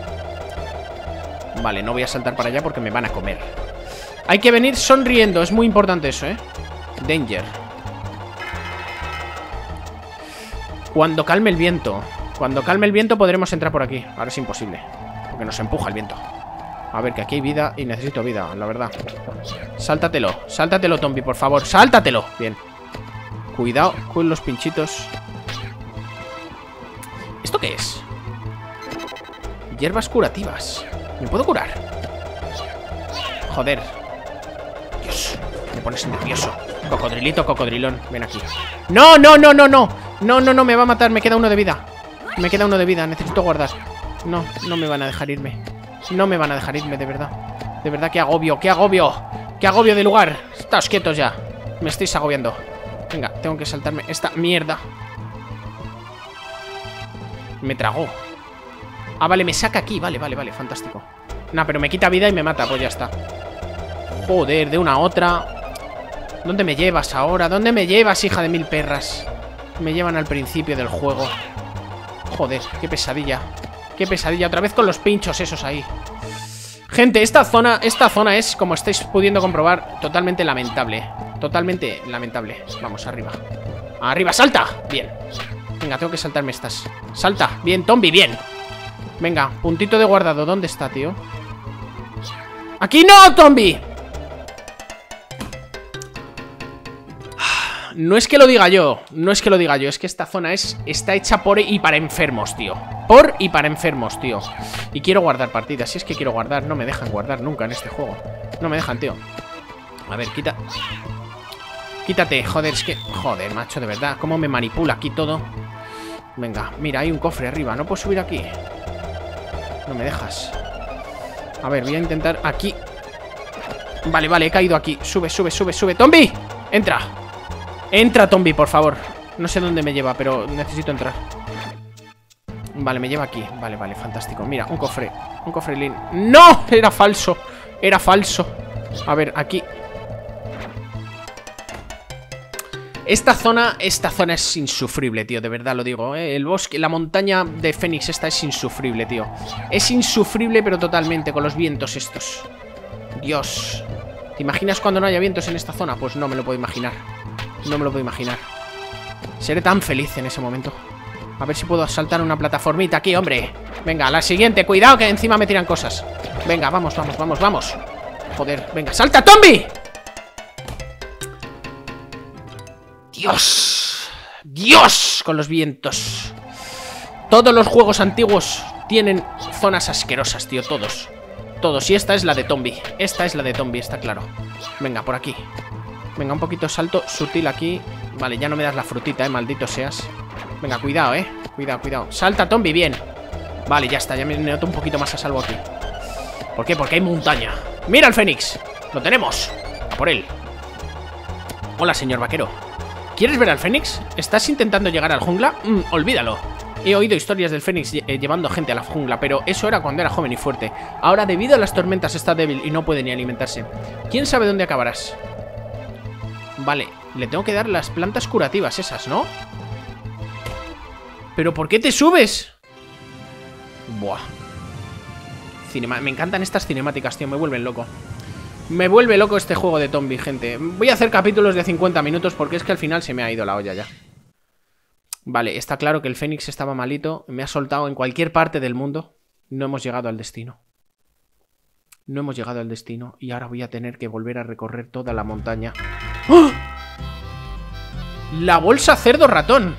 Vale, no voy a saltar para allá porque me van a comer. Hay que venir sonriendo, es muy importante eso, Danger. Cuando calme el viento. Cuando calme el viento podremos entrar por aquí. Ahora es imposible, porque nos empuja el viento. A ver, que aquí hay vida y necesito vida, la verdad. Sáltatelo, sáltatelo, Tombi, por favor. Sáltatelo, bien. Cuidado con los pinchitos. ¿Esto qué es? Hierbas curativas. ¿Me puedo curar? Joder. Dios, me pones nervioso. Cocodrilito, cocodrilón, ven aquí. ¡No, no, no, no, no! No, no, no, me va a matar, me queda uno de vida. Me queda uno de vida, necesito guardar. No, no me van a dejar irme. No me van a dejar irme, de verdad. De verdad, qué agobio, qué agobio. Qué agobio de lugar. Estáos quietos ya. Me estáis agobiando. Venga, tengo que saltarme esta mierda. Me tragó. Ah, vale, me saca aquí. Vale, vale, vale, fantástico. Nah, pero me quita vida y me mata, pues ya está. Joder, de una a otra. ¿Dónde me llevas ahora? ¿Dónde me llevas, hija de mil perras? Me llevan al principio del juego. Joder, qué pesadilla. Qué pesadilla, otra vez con los pinchos esos ahí. Gente, esta zona es, como estáis pudiendo comprobar, totalmente lamentable. Totalmente lamentable. Vamos, arriba. ¡Arriba, salta! Bien. Venga, tengo que saltarme estas. ¡Salta! Bien, Tombi, bien. Venga, puntito de guardado. ¿Dónde está, tío? ¡Aquí no, Tombi! No es que lo diga yo. No es que lo diga yo. Es que esta zona está hecha por y para enfermos, tío. Por y para enfermos, tío. Y quiero guardar partidas. Si es que quiero guardar. No me dejan guardar nunca en este juego. No me dejan, tío. A ver, quítate, joder, es que... Joder, macho, de verdad. ¿Cómo me manipula aquí todo? Venga, mira, hay un cofre arriba. ¿No puedo subir aquí? No me dejas. A ver, voy a intentar aquí. Vale, vale, he caído aquí. Sube, sube, sube, sube. ¡Tombi! ¡Entra! Entra, Tombi, por favor. No sé dónde me lleva, pero necesito entrar. Vale, me lleva aquí. Vale, vale, fantástico. Mira, un cofre. Un cofre. ¡No! Era falso. Era falso. A ver, aquí. Esta zona es insufrible, tío, de verdad lo digo, El bosque, la montaña de Fénix esta es insufrible, tío. Es insufrible, pero totalmente, con los vientos estos. Dios. ¿Te imaginas cuando no haya vientos en esta zona? Pues no me lo puedo imaginar. No me lo puedo imaginar. Seré tan feliz en ese momento. A ver si puedo saltar una plataformita aquí, hombre. Venga, la siguiente, cuidado que encima me tiran cosas. Venga, vamos, vamos, vamos, vamos. Joder, venga, ¡salta, Tombi! Dios. Dios con los vientos. Todos los juegos antiguos tienen zonas asquerosas, tío, todos. Todos, y esta es la de Tombi. Esta es la de Tombi, está claro. Venga, por aquí. Venga, un poquito salto sutil aquí. Vale, ya no me das la frutita, maldito seas. Venga, cuidado, cuidado, cuidado. Salta, Tombi, bien. Vale, ya está, ya me noto un poquito más a salvo aquí. ¿Por qué? Porque hay montaña. ¡Mira el Fénix! ¡Lo tenemos! A por él. Hola, señor vaquero. ¿Quieres ver al Fénix? ¿Estás intentando llegar al jungla? Olvídalo. He oído historias del Fénix llevando gente a la jungla, pero eso era cuando era joven y fuerte. Ahora, debido a las tormentas, está débil y no puede ni alimentarse. ¿Quién sabe dónde acabarás? Vale, le tengo que dar las plantas curativas esas, ¿no? ¿Pero por qué te subes? Buah. Me encantan estas cinemáticas, tío, me vuelven loco. Me vuelve loco este juego de Tombi, gente. Voy a hacer capítulos de 50 minutos porque es que al final se me ha ido la olla ya. Vale, está claro que el Fénix estaba malito. Me ha soltado en cualquier parte del mundo. No hemos llegado al destino. No hemos llegado al destino. Y ahora voy a tener que volver a recorrer toda la montaña. ¡Oh! La bolsa cerdo ratón.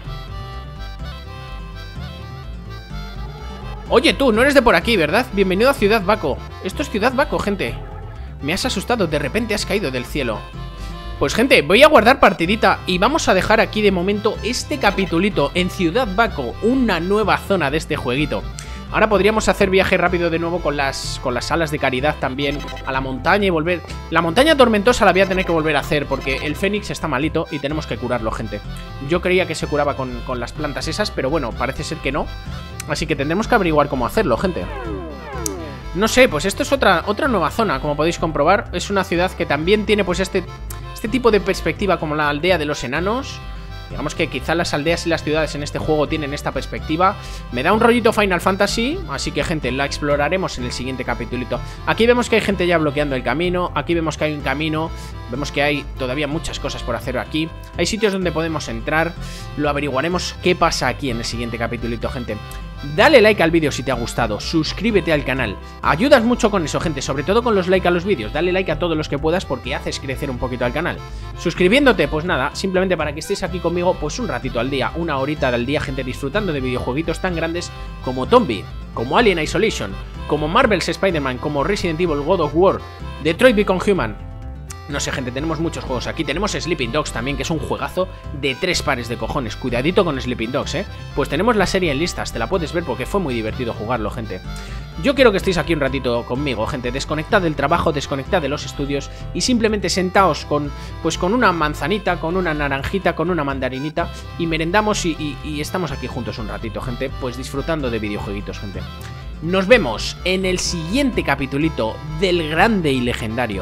Oye tú, no eres de por aquí, ¿verdad? Bienvenido a Ciudad Baco. Esto es Ciudad Baco, gente. Me has asustado, de repente has caído del cielo. Pues gente, voy a guardar partidita y vamos a dejar aquí de momento este capitulito en Ciudad Baco, una nueva zona de este jueguito. Ahora podríamos hacer viaje rápido de nuevo con las alas de caridad también a la montaña y volver... La montaña tormentosa la voy a tener que volver a hacer porque el Fénix está malito y tenemos que curarlo, gente. Yo creía que se curaba con las plantas esas, pero bueno, parece ser que no. Así que tendremos que averiguar cómo hacerlo, gente. No sé, pues esto es otra nueva zona, como podéis comprobar. Es una ciudad que también tiene pues este tipo de perspectiva como la aldea de los enanos. Digamos que quizá las aldeas y las ciudades en este juego tienen esta perspectiva. Me da un rollito Final Fantasy, así que, gente, la exploraremos en el siguiente capitulito. Aquí vemos que hay gente ya bloqueando el camino. Aquí vemos que hay un camino. Vemos que hay todavía muchas cosas por hacer aquí. Hay sitios donde podemos entrar. Lo averiguaremos qué pasa aquí en el siguiente capitulito, gente. Dale like al vídeo si te ha gustado, suscríbete al canal, ayudas mucho con eso, gente, sobre todo con los likes a los vídeos. Dale like a todos los que puedas porque haces crecer un poquito al canal. Suscribiéndote, pues nada, simplemente para que estés aquí conmigo pues un ratito al día, una horita al día, gente, disfrutando de videojueguitos tan grandes como Tombi, como Alien Isolation, como Marvel's Spider-Man, como Resident Evil, God of War, Detroit Become Human. No sé, gente, tenemos muchos juegos aquí. Tenemos Sleeping Dogs también, que es un juegazo de 3 pares de cojones. Cuidadito con Sleeping Dogs, Pues tenemos la serie en listas, te la puedes ver porque fue muy divertido jugarlo, gente. Yo quiero que estéis aquí un ratito conmigo, gente. Desconectad del trabajo, desconectad de los estudios y simplemente sentaos con una manzanita, con una naranjita, con una mandarinita y merendamos y estamos aquí juntos un ratito, gente, pues disfrutando de videojueguitos, gente. Nos vemos en el siguiente capitulito del grande y legendario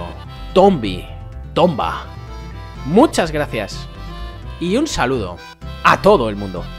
Tomba. Muchas gracias y un saludo a todo el mundo.